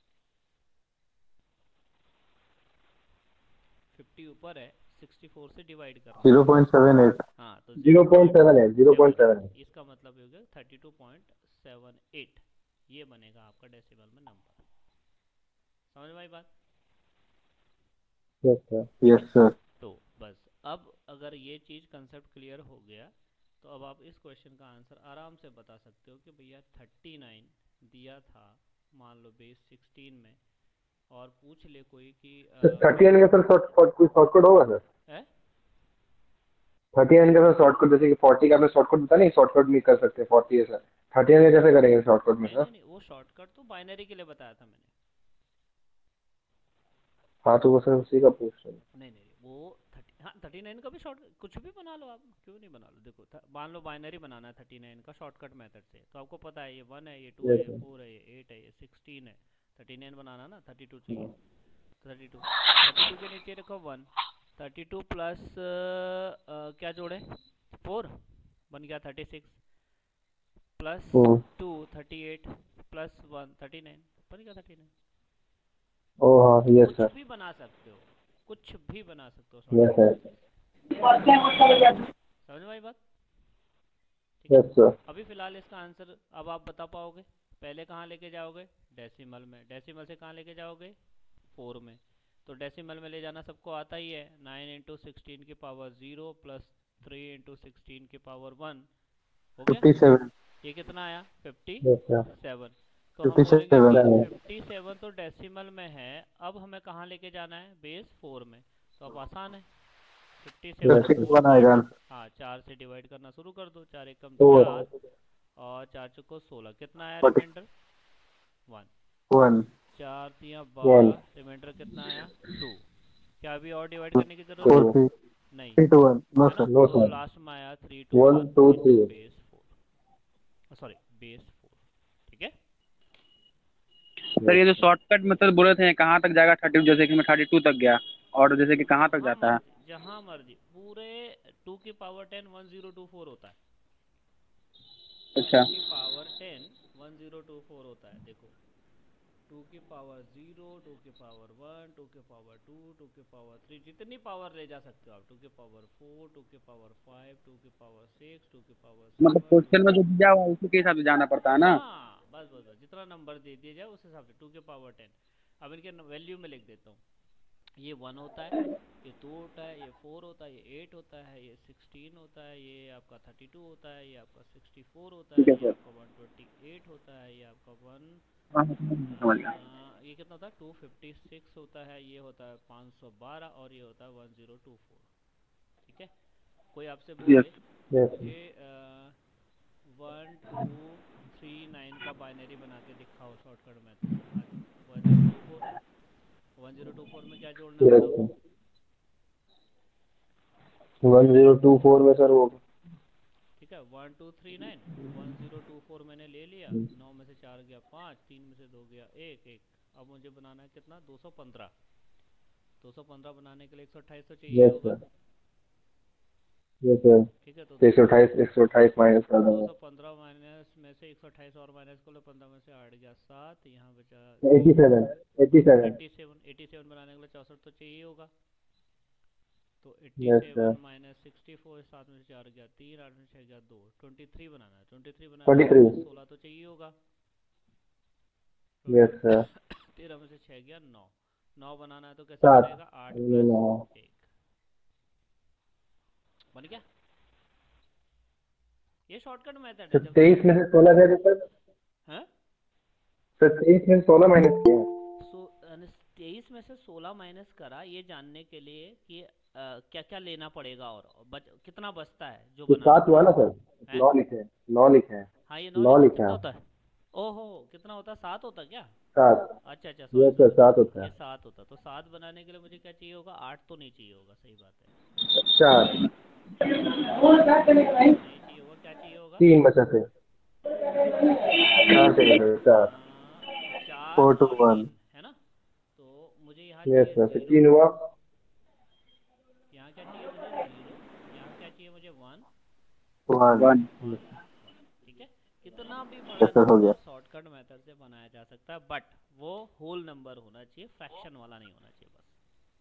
फिफ्टी ऊपर है, सिक्सटी फोर से डिवाइड करना, ज़ीरो पॉइंट सेवन एट। हाँ तो zero point seven eight, zero point seven eight. इसका मतलब हो गया thirty two point seven eight, ये बनेगा आपका डेसिमल में नंबर। समझ में आई बात? Yes sir. Yes sir. तो बस अब अगर ये चीज़ कंसेप्ट क्लियर हो गया तो अब आप इस क्वेश्चन का आंसर आराम से बता सकते हो कि भैया थर्टी नाइन दिया था मान लो बेस सिक्सटीन में, और पूछ ले कोई कि थर्टी नाइन का सर शॉर्ट कोई शॉर्टकट होगा सर? है थर्टी नाइन का सर शॉर्टकट, जैसे कि फोर्टी का आपने शॉर्टकट बता नहीं, शॉर्टकट नहीं कर सकते फोर्टी है सर, थर्टी नाइन का कैसे करेंगे शॉर्टकट में नहीं सर? नहीं नहीं वो शॉर्टकट तो बाइनरी के लिए बताया था मैंने। हाँ तो वो सर उसी का पूछ रहे हैं। नहीं नहीं वो थर्टी, हाँ थर्टी नाइन का भी शॉर्ट कुछ भी बना लो आप, क्यों नहीं बना लो। देखो मान लो बाइनरी बनाना है थर्टी नाइन का शॉर्टकट मेथड से, तो आपको पता है ये वन है, ये टू है, ये फोर है, ये एट है, ये सिक्सटीन है। थर्टी नाइन बनाना ना, थर्टी टू चाहिए, थर्टी टू थर्टी टू के नीचे रखो वन, थर्टी टू प्लस क्या जोड़े फोर, बन गया thirty six, plus two thirty eight, plus one thirty nine, बन गया थर्टी नाइन। ओह हाँ यस कुछ सर। भी बना सकते हो, कुछ भी बना सकते हो यस सर। समझ में आई बात? Yes sir. अभी फिलहाल इसका आंसर अब आप बता पाओगे, पहले कहाँ लेके जाओगे डेसिमल में, डेसिमल से कहाँ लेके जाओगे फोर में, तो डेसिमल में ले जाना सबको आता ही है, नाइन इंटू सिक्सटीन की power zero plus three into sixteen की पावर वन, हो गया फिफ्टी सेवन। ये कितना आया फिफ्टी यस सर। सेवन। तो हम बोलेंगे कि फिफ्टी सेवन तो डेसिमल में है, अब हमें कहाँ लेके जाना है बेस फोर में, तो अब आसान है फिफ्टी सेवन, हाँ चार से डिवाइड करना शुरू कर दो, चार एकम चार और चार चौको सोलह, कितना आया रिमाइंडर वन, वन। चार तिया बारह, रिमाइंडर कितना आया टू, क्या अभी और डिवाइड करने की जरूरत फोर है? थ्री नहीं, थ्री टू वन नो है ना? सर नो तो सर, लास्ट में आया three two one one two into three. Base four, sorry base four. ठीक है, सर ये जो शॉर्टकट मेथड बोले थे कहाँ तक जाएगा थर्टी, जैसे कि मैं थर्टी टू तक गया और जैसे कि कहाँ तक जहाँ जाता है? मर्जी, जहाँ मर्जी, पूरे टू की power ten one zero two four होता है। अच्छा टू की power ten one zero two four होता है। देखो, टू की पावर जीरो, टू की पावर वन, टू की पावर टू, टू की पावर थ्री, जितनी पावर ले जा सकते हो आप। टू की पावर फोर, टू की पावर फाइव, टू की पावर सिक्स, टू की पावर मतलब सेवन, टू क्वेश्चन की में जो दिया हुआ है उसी के हिसाब से जाना पड़ता है ना? हाँ बस बस बस, जितना नंबर दे दिया जाए उस हिसाब से टू के पावर टेन। अब इनके वैल्यू में लिख देता हूँ। ये वन होता है, ये टू होता है, ये फोर होता है, ये एट होता है, ये सिक्सटीन होता है, ये आपका थर्टी टू होता है, ये आपका सिक्सटी फोर होता ठीक है, है ये सर। आपका वन ट्वेंटी एट होता है, ये आपका वन हाँ, समझ गया। ये कितना होता है, टू फिफ्टी सिक्स होता है, ये होता है पाँच सौ बारह, और ये होता है वन जीरो टू फोर। ठीक है, कोई आपसे यस। बोले यस मुझे वन टू थ्री नाइन का बाइनरी बना के दिखाओ शॉर्टकट मेथड से, हाँ जी, one zero two four. One zero two four में क्या जोड़ना है यस बताओ? Sir, one zero two four में सर वो। ठीक है, one two three nine, one zero two four मैंने ले लिया। नौ में से चार गया पाँच, तीन में से दो गया एक, एक। अब मुझे बनाना है कितना, दो सौ पंद्रह। दो सौ पंद्रह बनाने के लिए एक सौ अट्ठाईस तो चाहिए यस होगा। सर, यस सर, ठीक है, तो तो दो एक सौ सौ अट्ठाईस एक सौ अट्ठाईस माइनस कर दो दूंगा। सौ पंद्रह माइनस में से एक सौ अट्ठाईस और माइनस कर लो, पंद्रह में से आठ गया सात, यहाँ बचा eighty zero. Seven eighty seven eighty seven, eighty seven बनाने के लिए चौंसठ तो चाहिए होगा। तो eighty yes seven sir, minus sixty four, सात में से चार गया तीन, आठ में से छः गया दो, ट्वेंटी थ्री बनाना है। ट्वेंटी थ्री बनाने ट्वेंटी के थ्री लिए सोलह तो चाहिए होगा। यस सर, तेरह में से छः गया नौ। नौ बनाना है तो कैसे सात बनेगा, आठ प्लस नौ। एक। बन गया। ये शॉर्टकट मेथड है सर जब तेईस तुम में से सोलह गए थे सर। हैं। सर तेईस में से सोलह माइनस किया है। सो तेईस में से सोलह माइनस करा ये जानने के लिए कि क्या क्या लेना पड़ेगा, और बच, कितना बचता है जो तो बनाना सात हुआ ना पड़ेगा। सर, हैं, नौ लिखे हैं, नौ लिखे हैं, हाँ ये नौ नौ लिखा, लिखे कितना हैं। होता है? ओहो, कितना होता है, सात होता है क्या? सात। अच्छा अच्छा, सॉरी यस सर, सॉरी सात सॉरी, होता ये है। सात होता। तो सात बनाने के लिए मुझे क्या चाहिए होगा, आठ तो नहीं चाहिए होगा, सही बात है। चार। नहीं चाहिए होगा, क्या चाहिए होगा? तीन बचा थे, चार चाहिए सर, चार। आ, चार फोर टू और वन तीन है ना? तो मुझे यहाँ यस चाहिए सर, फिर ज़ीरो। तीन हुआ। यहाँ क्या चाहिए मुझे, ज़ीरो। यहाँ क्या चाहिए मुझे, one. One one. One one. ठीक है, कितना भी बड़ा यस सर हो गया। नंबर शॉर्टकट मेथड से बनाया जा सकता है, बट वो होल नंबर होना चाहिए, फ्रैक्शन वाला नहीं होना चाहिए बस।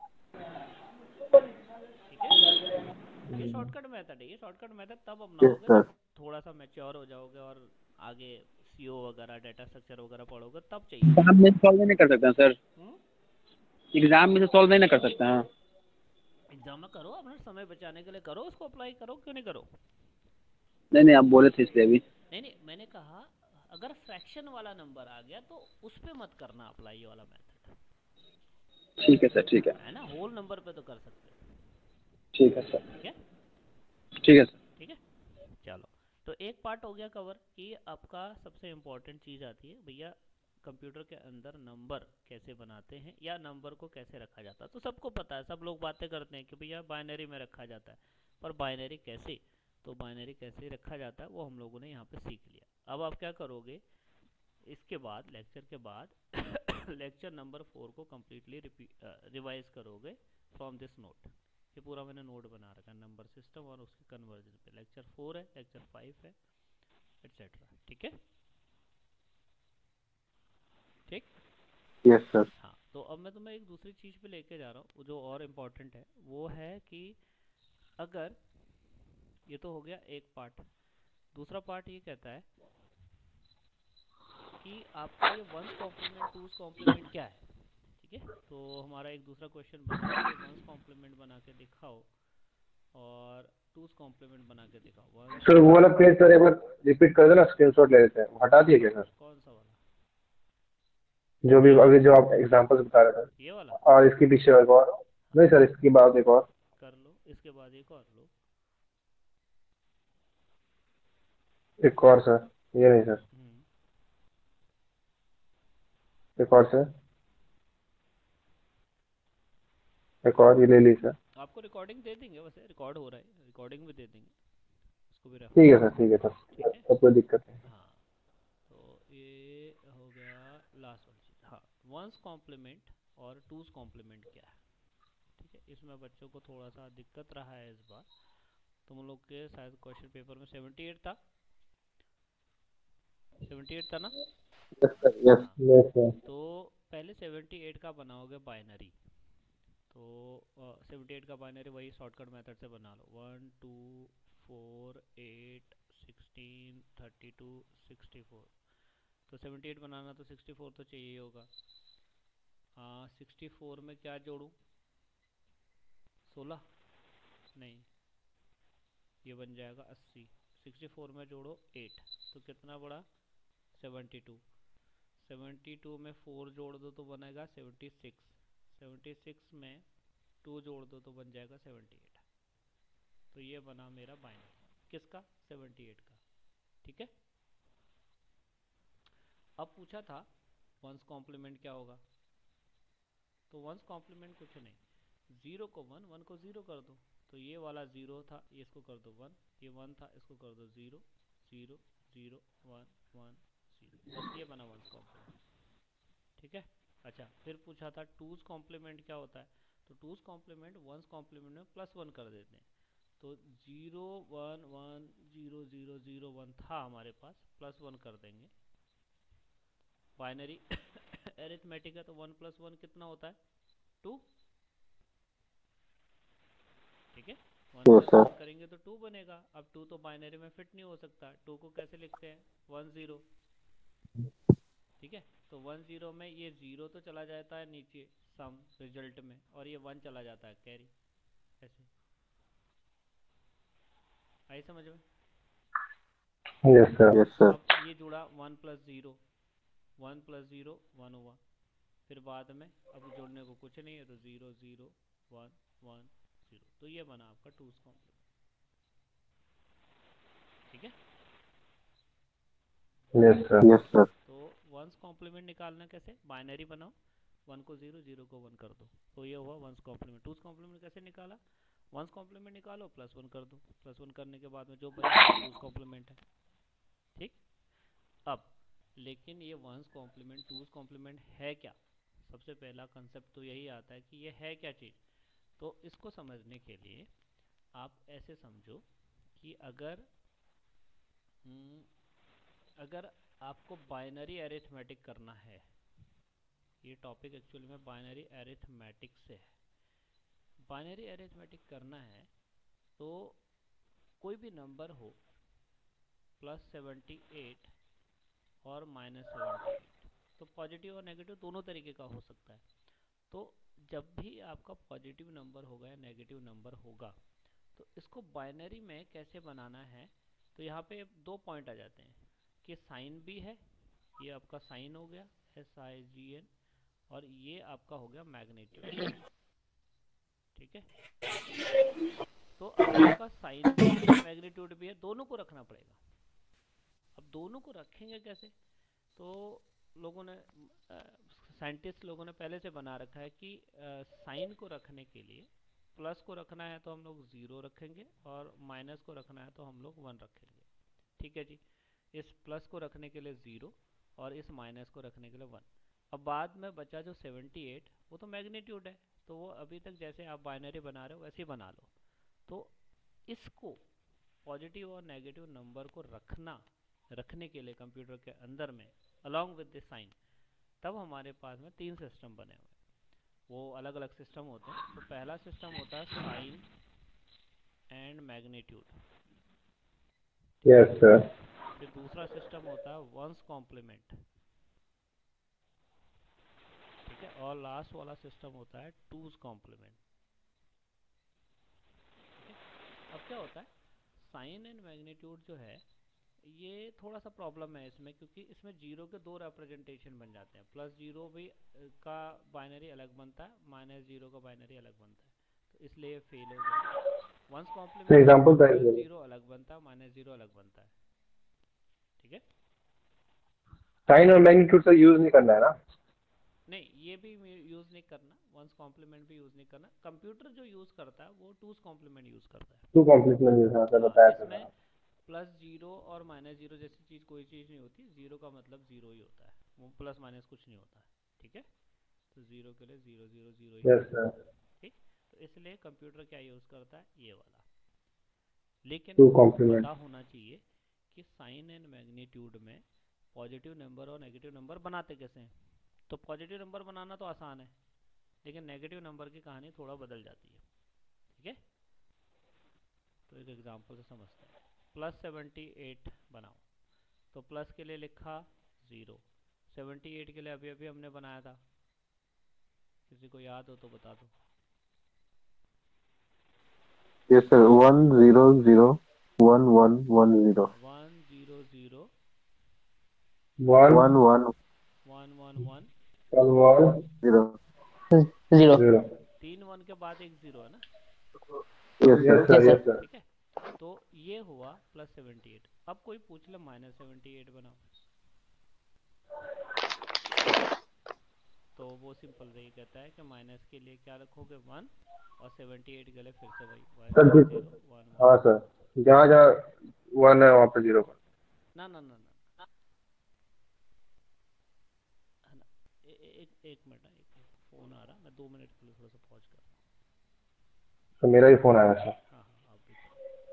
ठीक है, ये शॉर्टकट मेथड है। ये शॉर्टकट मेथड तब यस अपनाओगे सर। जब थोड़ा सा मैच्योर हो जाओगे और आगे सीओ वगैरह डेटा स्ट्रक्चर वगैरह पढ़ोगे, तब चाहिए ये। एग्जाम में सॉल्व नहीं कर सकते हैं सर? हम्म? एग्जाम में से सॉल्व नहीं ना कर सकते हैं? एग्जाम में करो, अपना समय बचाने के लिए करो, उसको अप्लाई करो, क्यों नहीं करो? नहीं नहीं, आप बोले थे इसलिए अभी। नहीं नहीं, मैंने कहा अगर फ्रैक्शन वाला नंबर आ गया तो उस पे मत करना अप्लाई वाला मेथड, ठीक है सर, ठीक है। है ना? होल नंबर पे तो कर सकते हो। ठीक है सर। ठीक है, ठीक है सर। ठीक है, चलो। तो एक पार्ट हो गया कवर कि आपका सबसे इम्पोर्टेंट चीज़ आती है भैया, कंप्यूटर के अंदर नंबर कैसे बनाते हैं या नंबर को कैसे रखा जाता है। तो सबको पता है, सब लोग बातें करते हैं कि भैया बाइनरी में रखा जाता है, पर बाइनरी कैसे? तो बाइनरी कैसे रखा जाता है वो हम लोगों ने यहाँ पे सीख लिया। अब आप क्या करोगे, इसके बाद लेक्चर के बाद लेक्चर नंबर फोर को कम्प्लीटली रिवाइज करोगे फ्रॉम दिस नोट। ये पूरा मैंने नोट बना रखा है नंबर सिस्टम और उसके कन्वर्जन पे। लेक्चर फोर है, लेक्चर फाइव है, एटसेट्रा। ठीक है, ठीक। Yes sir. हाँ, तो अब मैं तुम्हें एक दूसरी चीज़ पे लेके जा रहा हूँ जो और इम्पोर्टेंट है। वो है कि अगर ये तो हो गया एक पार्ट, दूसरा पार्ट ये कहता है कि आपको ये वंस कॉम्प्लीमेंट टूस कॉम्प्लीमेंट क्या है। ठीक है, तो हमारा एक दूसरा क्वेश्चन बन रहा है कि वंस कॉम्प्लीमेंट बना के दिखाओ और टूस कॉम्प्लीमेंट बना के दिखाओ। वंस सर वो वाला पेज सर एक बार रिपीट कर देना, स्क्रीनशॉट ले लेते हैं। वो हटा दिए क्या सर? कौन सा वाला? जो भी ये अभी वाला, जो आप एग्जांपल्स बता रहे थे, ये वाला और इसके पीछे एक और। नहीं सर, इसके बाद एक और। कर लो, इसके बाद एक और लो। एक और सर, ये नहीं सर, हम्म, एक और सर। एक और ये ले ली सर। आपको रिकॉर्डिंग दे देंगे, वैसे रिकॉर्ड हो रहा है, रिकॉर्डिंग भी दे देंगे, उसको भी रेफर ठीक है कर सर, ठीक सकते है हैं। सर, ठीक है, सब कोई दिक्कत नहीं। हाँ। तो ये हो गया लास्ट वाली चीज़। हाँ, वंस कॉम्प्लीमेंट और टूज कॉम्प्लीमेंट क्या है। ठीक है, इसमें बच्चों को थोड़ा सा दिक्कत रहा है इस बार। तुम लोग के शायद क्वेश्चन पेपर में सेवेंटी एट था, सेवेंटी एट था ना। यस सर, यस हाँ, यस सर। तो पहले सेवेंटी एट का बनाओगे बाइनरी। तो सेवेंटी एट का बाइनरी वही शॉर्टकट मेथड से बना लो, one two four eight sixteen thirty two sixty four. तो सेवेंटी एट बनाना तो सिक्सटी फोर तो चाहिए ही होगा। हाँ, सिक्सटी फोर में क्या जोड़ूँ, सोलह नहीं, ये बन जाएगा अस्सी। सिक्सटी फोर में जोड़ो एट, तो कितना बड़ा, सेवेंटी टू। सेवेंटी टू में फोर जोड़ दो तो बनेगा सेवेंटी सिक्स। सेवेंटी सिक्स में टू जोड़ दो तो बन जाएगा सेवेंटी एट। तो ये बना मेरा बाइनरी, किसका, सेवेंटी एट का। ठीक है। अब पूछा था वंस कॉम्प्लीमेंट क्या होगा, तो वंस कॉम्प्लीमेंट कुछ नहीं, ज़ीरो को वन, वन को ज़ीरो कर दो। तो ये वाला ज़ीरो था, ये इसको कर दो वन, ये वन था, इसको कर दो zero, zero zero one one zero, बस ये बना वंस कॉम्प्लीमेंट। ठीक है। अच्छा, फिर पूछा था टूज कॉम्प्लीमेंट क्या होता है, तो टूज कॉम्प्लीमेंट वंस कॉम्प्लीमेंट में प्लस वन कर देते हैं। तो zero one one zero zero zero one था हमारे पास, प्लस वन कर देंगे। बाइनरी एरिथमेटिक है, तो वन प्लस वन कितना होता है, टू। ठीक है, one yes plus sir. One करेंगे तो टू बनेगा। अब टू तो बाइनरी में फिट नहीं हो सकता, टू को कैसे लिखते हैं, वन ज़ीरो। ठीक है, तो वन ज़ीरो में ये ज़ीरो तो चला जाता है नीचे सम रिजल्ट में, और ये वन चला जाता है कैरी, ऐसे। आई समझ में। Yes sir. Yes sir. अब ये जुड़ा one plus zero, one plus zero one हुआ। फिर बाद में अब जोड़ने को कुछ नहीं है, तो zero zero one one zero. तो ये बना आपका टूज कॉम्प्लीमेंट। ठीक है। Yes sir. Yes sir. तो वंस कॉम्प्लीमेंट निकालना कैसे, बाइनरी बनाओ, वन को ज़ीरो, ज़ीरो को वन कर दो, तो ये हुआ वंस कॉम्प्लीमेंट। टूज कॉम्प्लीमेंट कैसे निकाला, वंस कॉम्प्लीमेंट निकालो, प्लस वन कर दो, प्लस वन करने के बाद में जो बचेगा वो टूज कॉम्प्लीमेंट है। ठीक। अब लेकिन ये वंस कॉम्प्लीमेंट टूज कॉम्प्लीमेंट है क्या, सबसे पहला कंसेप्ट तो यही आता है कि ये है क्या चीज़। तो इसको समझने के लिए आप ऐसे समझो कि अगर हम्म, अगर आपको बाइनरी अरिथमेटिक करना है, ये टॉपिक एक्चुअली में बाइनरी अरिथमेटिक से है। बाइनरी अरिथमेटिक करना है तो कोई भी नंबर हो प्लस सेवेंटी एट और माइनस सेवेंटी एट, तो पॉजिटिव और नेगेटिव दोनों तरीके का हो सकता है। तो जब भी आपका पॉजिटिव नंबर होगा या नेगेटिव नंबर होगा, तो इसको बाइनरी में कैसे बनाना है, तो यहाँ पे दो पॉइंट आ जाते हैं कि साइन भी है, ये आपका साइन हो गया एस आई जी एन, और ये आपका हो गया मैग्नीट्यूड। ठीक है, तो अगर आपका साइन भी है मैग्नीट्यूड भी है, दोनों को रखना पड़ेगा। अब दोनों को रखेंगे कैसे, तो लोगों ने, साइंटिस्ट लोगों ने पहले से बना रखा है कि साइन को रखने के लिए प्लस को रखना है तो हम लोग ज़ीरो रखेंगे, और माइनस को रखना है तो हम लोग वन रखेंगे। ठीक है जी, इस प्लस को रखने के लिए ज़ीरो और इस माइनस को रखने के लिए वन। अब बाद में बचा जो सेवेंटी एट, वो तो मैग्नीट्यूड है, तो वो अभी तक जैसे आप बाइनरी बना रहे हो वैसे ही बना लो। तो इसको पॉजिटिव और नेगेटिव नंबर को रखना, रखने के लिए कंप्यूटर के अंदर में अलॉन्ग विद द साइन, तब हमारे पास में तीन सिस्टम बने हुए हैं। वो अलग अलग सिस्टम होते हैं। तो पहला सिस्टम होता है sign and magnitude. Yes sir. फिर दूसरा सिस्टम होता है वंस कॉम्प्लीमेंट। ठीक है, और लास्ट वाला सिस्टम होता है टूज कॉम्प्लीमेंट। ठीक है, अब क्या होता है, साइन एंड मैग्नीट्यूड जो है ये थोड़ा सा प्रॉब्लम है इसमें, क्योंकि इसमें जीरो के दो रिप्रेजेंटेशन बन जाते हैं। प्लस जीरो भी का बाइनरी अलग बनता है, माइनस जीरो का बाइनरी अलग बनता है, तो इसलिए ये फेल हो गया। वंस कॉम्प्लीमेंट में एग्जांपल प्लस बताइए। जीरो अलग बनता है, माइनस जीरो अलग बनता है। ठीक है, साइन और मैग्नीट्यूड से यूज नहीं करना है ना। नहीं ये भी यूज़ नहीं करना। वंस कॉम्प्लीमेंट भी यूज़ नहीं करना। कंप्यूटर जो यूज़ करता है वो टूज कॉम्प्लीमेंट यूज़ करता है। टू कॉम्प्लीमेंट हाँ सर हाँ, बताया था जिसमें हाँ। प्लस जीरो और माइनस जीरो जैसी चीज़ कोई चीज़ नहीं होती। जीरो का मतलब जीरो ही होता है, वो प्लस माइनस कुछ नहीं होता है। ठीक है, तो जीरो के लिए जीरो जीरो जीरो ही यस होता है। सर। ठीक, तो इसलिए कंप्यूटर क्या यूज़ करता है, ये वाला। लेकिन टू आपको कॉम्प्लीमेंट। पता होना चाहिए कि साइन एंड मैग्नीट्यूड में पॉजिटिव नंबर और नेगेटिव नंबर बनाते कैसे हैं। तो पॉजिटिव नंबर बनाना तो आसान है, लेकिन नेगेटिव नंबर की कहानी थोड़ा बदल जाती है। ठीक है, तो एक एग्जांपल से समझते हैं। प्लस सेवेंटी एट बनाओ, तो प्लस के लिए लिखा ज़ीरो, सेवेंटी एट के लिए अभी अभी हमने बनाया था। किसी को याद हो तो बता दो। Yes sir, one zero zero one one one zero one zero zero one one one one one one one zero. Zero. Zero. तीन वन के बाद एक ज़ीरो है ना। Yes yes sir. Sir yes yes sir. Sir. ठीक है, तो ये हुआ प्लस सेवेंटी एट। अब कोई पूछ ले माइनस सेवेंटी एट बनाओ, तो वो सिंपल रही, कहता है कि माइनस के लिए क्या रखोगे, वन, और सेवेंटी एट के लिए फिर से वही वन सर जीरो ठीक। जीरो वन वन हाँ वन। सर, जहाँ जहाँ वन है वहाँ पे जीरो का। ना ना ना ना, है ना। ए, ए, एक एक मिनट, एक एक फ़ोन आ रहा, मैं दो मिनट के लिए थोड़ा सा पॉज कर रहा तो मेरा भी फोन आया सर। हूँ। हाँ हाँ, आप भी करो।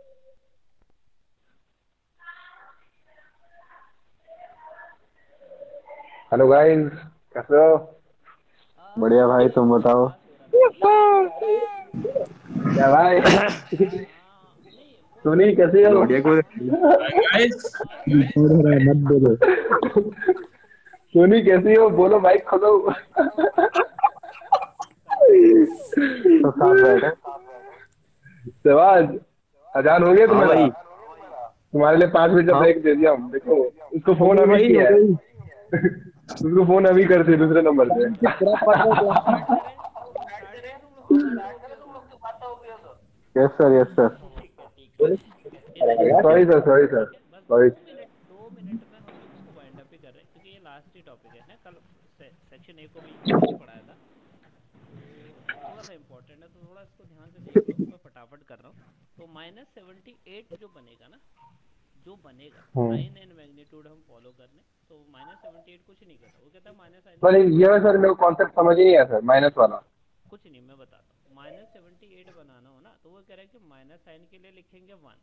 हेलो गाइस, कैसे हो? बढ़िया भाई, तुम बताओ। क्लास हो रहा था ना। क्या भाई? हाँ नहीं, वो सोनी कैसे हो? बढ़िया को बोल रहा है मत बोलो। सोनी कैसी हो? बोलो माइक खोलो। तो साथ बैठे। शहबाज, अजान हो गया हाँ तुम्हारा? भाई। तुम्हारे लिए पाँच मिनट का हाँ ब्रेक दे दिया हम। देखो, उसको हो फोन गई अभी भाई, हो किया है। गई। उसको फोन अभी करते दूसरे नंबर से। पूरा पढ़ रहे तुम लोग क्लास में। स्टार्ट करें, तुम लोग स्टार्ट करें, तुम लोग की बातें हो गई हो तो। Yes sir, yes sir. ठीक है ठीक है, इसको सॉरी सर, सॉरी सर, ठीक है, बस सॉरी। दो मिनट दो मिनट में हम लोग इसको वाइंड अप ही कर रहे हैं, क्योंकि ये लास्ट ही टॉपिक है ना। कल से, सेक्शन ए को भी यही पढ़ाया था, तो थोड़ा सा इंपॉर्टेंट है, तो थोड़ा इसको ध्यान से देख लो। मैं फटाफट कर रहा हूँ। तो माइनस सेवेंटी एट जो बनेगा ना, जो बनेगा हम्म। साइन एंड मैग्नीट्यूड हम फॉलो करने, तो माइनस सेवेंटी एट कुछ नहीं करता। वो कहता है माइनस साइन पर के ये वाला सर मेरे को कॉन्सेप्ट समझ ही नहीं आया सर, माइनस वाला। कुछ नहीं, मैं बताता हूँ। माइनस सेवेंटी एट बनाना हो ना, तो वो कह रहा है कि माइनस साइन के लिए लिखेंगे वन,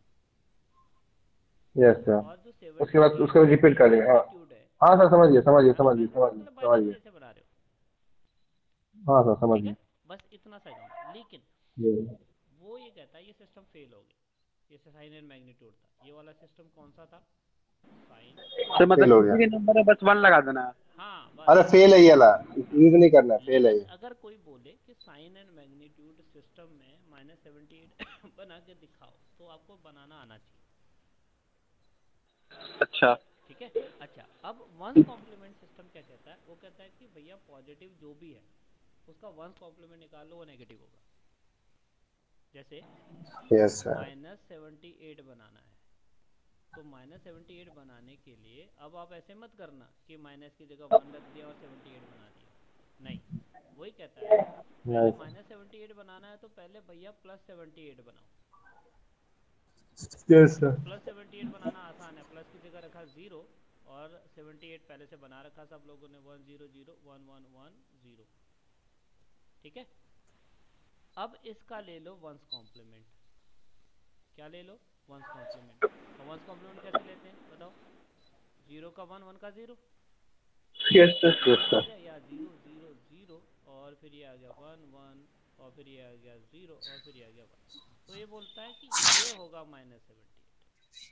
यस सर। और जो उसके सेवेंटी बाद एट उसको डिग्री रिपीट कर देंगे। हाँ मैग्नीट्यूड है, हाँ सर, समझ गया समझ गया है ना। समझ गया वैसे समझ गया मतलब बाय समझ द वे गया। जैसे बना रहे हो। हाँ सर, समझ ठीक है, गया। बस इतना सा काम है। लेकिन ये वो ये कहता है ये सिस्टम फेल हो गया। ये साइन एंड मैग्नीट्यूड था, ये वाला सिस्टम कौन सा था, साइन। तो मतलब फेल हो किसी गया। भी नंबर में बस वन लगा देना है। हाँ अरे बस। फेल है ये वाला, यूज नहीं करना है, फेल है लेकिन ये। अगर कोई बोले कि साइन एंड मैग्नीट्यूड सिस्टम में माइनस सेवेंटी एट बना के दिखाओ, तो आपको बनाना आना चाहिए। अच्छा। ठीक है, अच्छा। अब वंस कॉम्प्लीमेंट सिस्टम क्या कहता है, वो कहता है कि भैया पॉजिटिव जो भी है उसका वंस कॉम्प्लीमेंट निकालो, वो नेगेटिव होगा। जैसे yes sir. Minus seventy eight बनाना है, तो माइनस सेवेंटी एट बनाने के लिए अब आप ऐसे मत करना कि माइनस की जगह वन रख दिया और सेवेंटी एट बना दिया। नहीं, वही कहता है पहले माइनस सेवेंटी एट बनाना है, तो पहले भैया प्लस सेवेंटी एट बनाओ। Yes sir. Plus seventy eight बनाना आसान है। प्लस की जगह रखा जीरो, और सेवेंटी एट पहले से बना रखा सब लोगों ने, one zero zero one one one zero. ठीक है, अब इसका ले लो वंस कॉम्प्लीमेंट। क्या ले लो, वंस कॉम्प्लीमेंट। और वंस कॉम्प्लीमेंट कैसे लेते हैं बताओ, जीरो का वन, वन का जीरो, यस सर। यस समझ सर। गया। या जीरो जीरो जीरो, और फिर ये आ गया वन वन, और फिर ये आ गया जीरो, और फिर ये आ गया वन। तो ये बोलता है कि ये होगा माइनस सेवेंटी एट।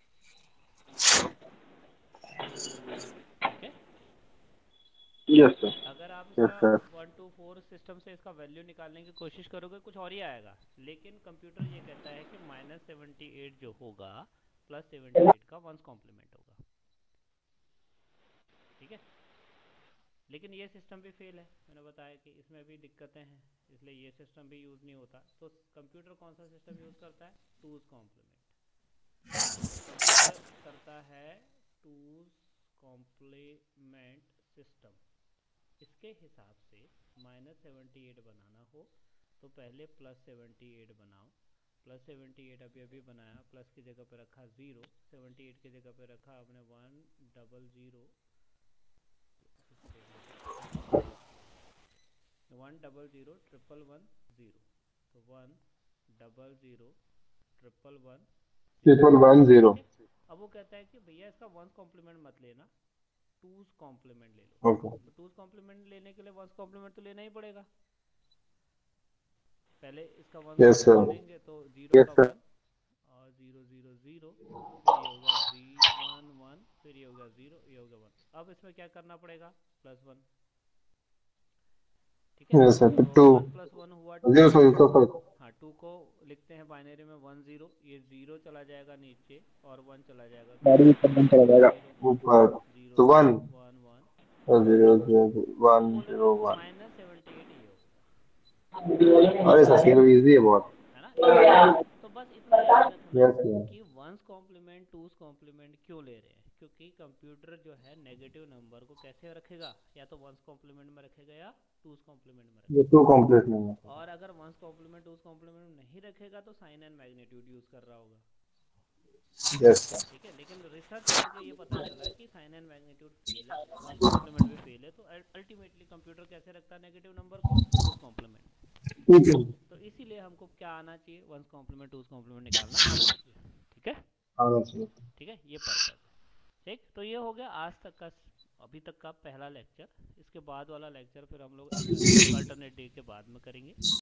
ठीक है, यस सर। अगर आप यस इसका sir. One two four system से इसका वैल्यू निकालने की कोशिश करोगे, कुछ और ही आएगा। लेकिन कंप्यूटर ये कहता है कि माइनस सेवेंटी एट जो होगा प्लस सेवेंटी एट का वंस कॉम्प्लीमेंट होगा। ठीक है, लेकिन ये सिस्टम भी फेल है। मैंने बताया कि इसमें भी दिक्कतें हैं, इसलिए ये सिस्टम भी यूज़ नहीं होता। तो कंप्यूटर कौन सा सिस्टम यूज़ करता है, टूज कॉम्प्लीमेंट। कंप्यूटर करता है टूज कॉम्प्लीमेंट सिस्टम। इसके हिसाब से माइनस सेवेंटी एट बनाना हो तो पहले प्लस सेवेंटी एट बनाओ। प्लस सेवेंटी एट अभी अभी बनाया, प्लस की जगह पे रखा ज़ीरो, सेवेंटी एट की जगह पे रखा आपने one double zero one double zero triple one zero, तो one double zero triple one triple one zero. ठीक है। अब वो कहता है कि भैया इसका वंस कॉम्प्लीमेंट मत लेना, टूज कॉम्प्लीमेंट ले लो। ओके। तो टूज कॉम्प्लीमेंट लेने के लिए वंस कॉम्प्लीमेंट तो लेना ही पड़ेगा। पहले इसका वंस यस सर। कॉम्प्लीमेंट लेंगे तो जीरो यस का सर। वन और जीरो जीरो जीरो, फिर ये हो गया जी वन वन, फिर ये हो गया जीरो, ये हो गया वन। अब इसमें क्या करना पड़ेगा, प्लस वन। ठीक है, यस सर। तो टू वन प्लस वन हुआ two. Zero sorry so sorry हाँ, टू को लिखते हैं बाइनरी में वन जीरो, ये जीरो चला जाएगा नीचे और वन चला जाएगा गाड़ी में सब चला जाएगा। ऊपर जीरो तो one one one, zero zero तो वन बोले zero one. Minus seventy eight ये हो अरे सर ये तो इजी है बहुत। है ना, easy। तो बस इतना याद रखना यस सर। कि वंस कॉम्प्लीमेंट टूज कॉम्प्लीमेंट क्यों ले रहे हैं, क्योंकि कंप्यूटर जो है नेगेटिव नंबर को कैसे रखेगा, या तो वंस कॉम्प्लीमेंट में रखेगा या टूज कॉम्प्लीमेंट में ये रखेगा। टू कंप्लीट नहीं है। और अगर वंस कॉम्प्लीमेंट टूज कॉम्प्लीमेंट में नहीं रखेगा तो साइन एंड मैग्नीट्यूड यूज कर रहा होगा। Yes sir. ठीक है, लेकिन रिसर्च करके ये पता चला है कि साइन एंड मैग्नीट्यूड फेल है, वंस कॉम्प्लीमेंट भी फेल है, तो अल्टीमेटली कंप्यूटर कैसे रखता है नेगेटिव नंबर को, टूज कॉम्प्लीमेंट। ठीक है। तो इसीलिए हमको क्या आना चाहिए, वंस कॉम्प्लीमेंट टूज कॉम्प्लीमेंट निकालना आना चाहिए। ठीक है, आना चाहिए। ठीक है, ये पर्पस है। ठीक, तो ये हो गया आज तक का, अभी तक का पहला लेक्चर। इसके बाद वाला लेक्चर फिर हम लोग अल्टरनेट डे के बाद में करेंगे।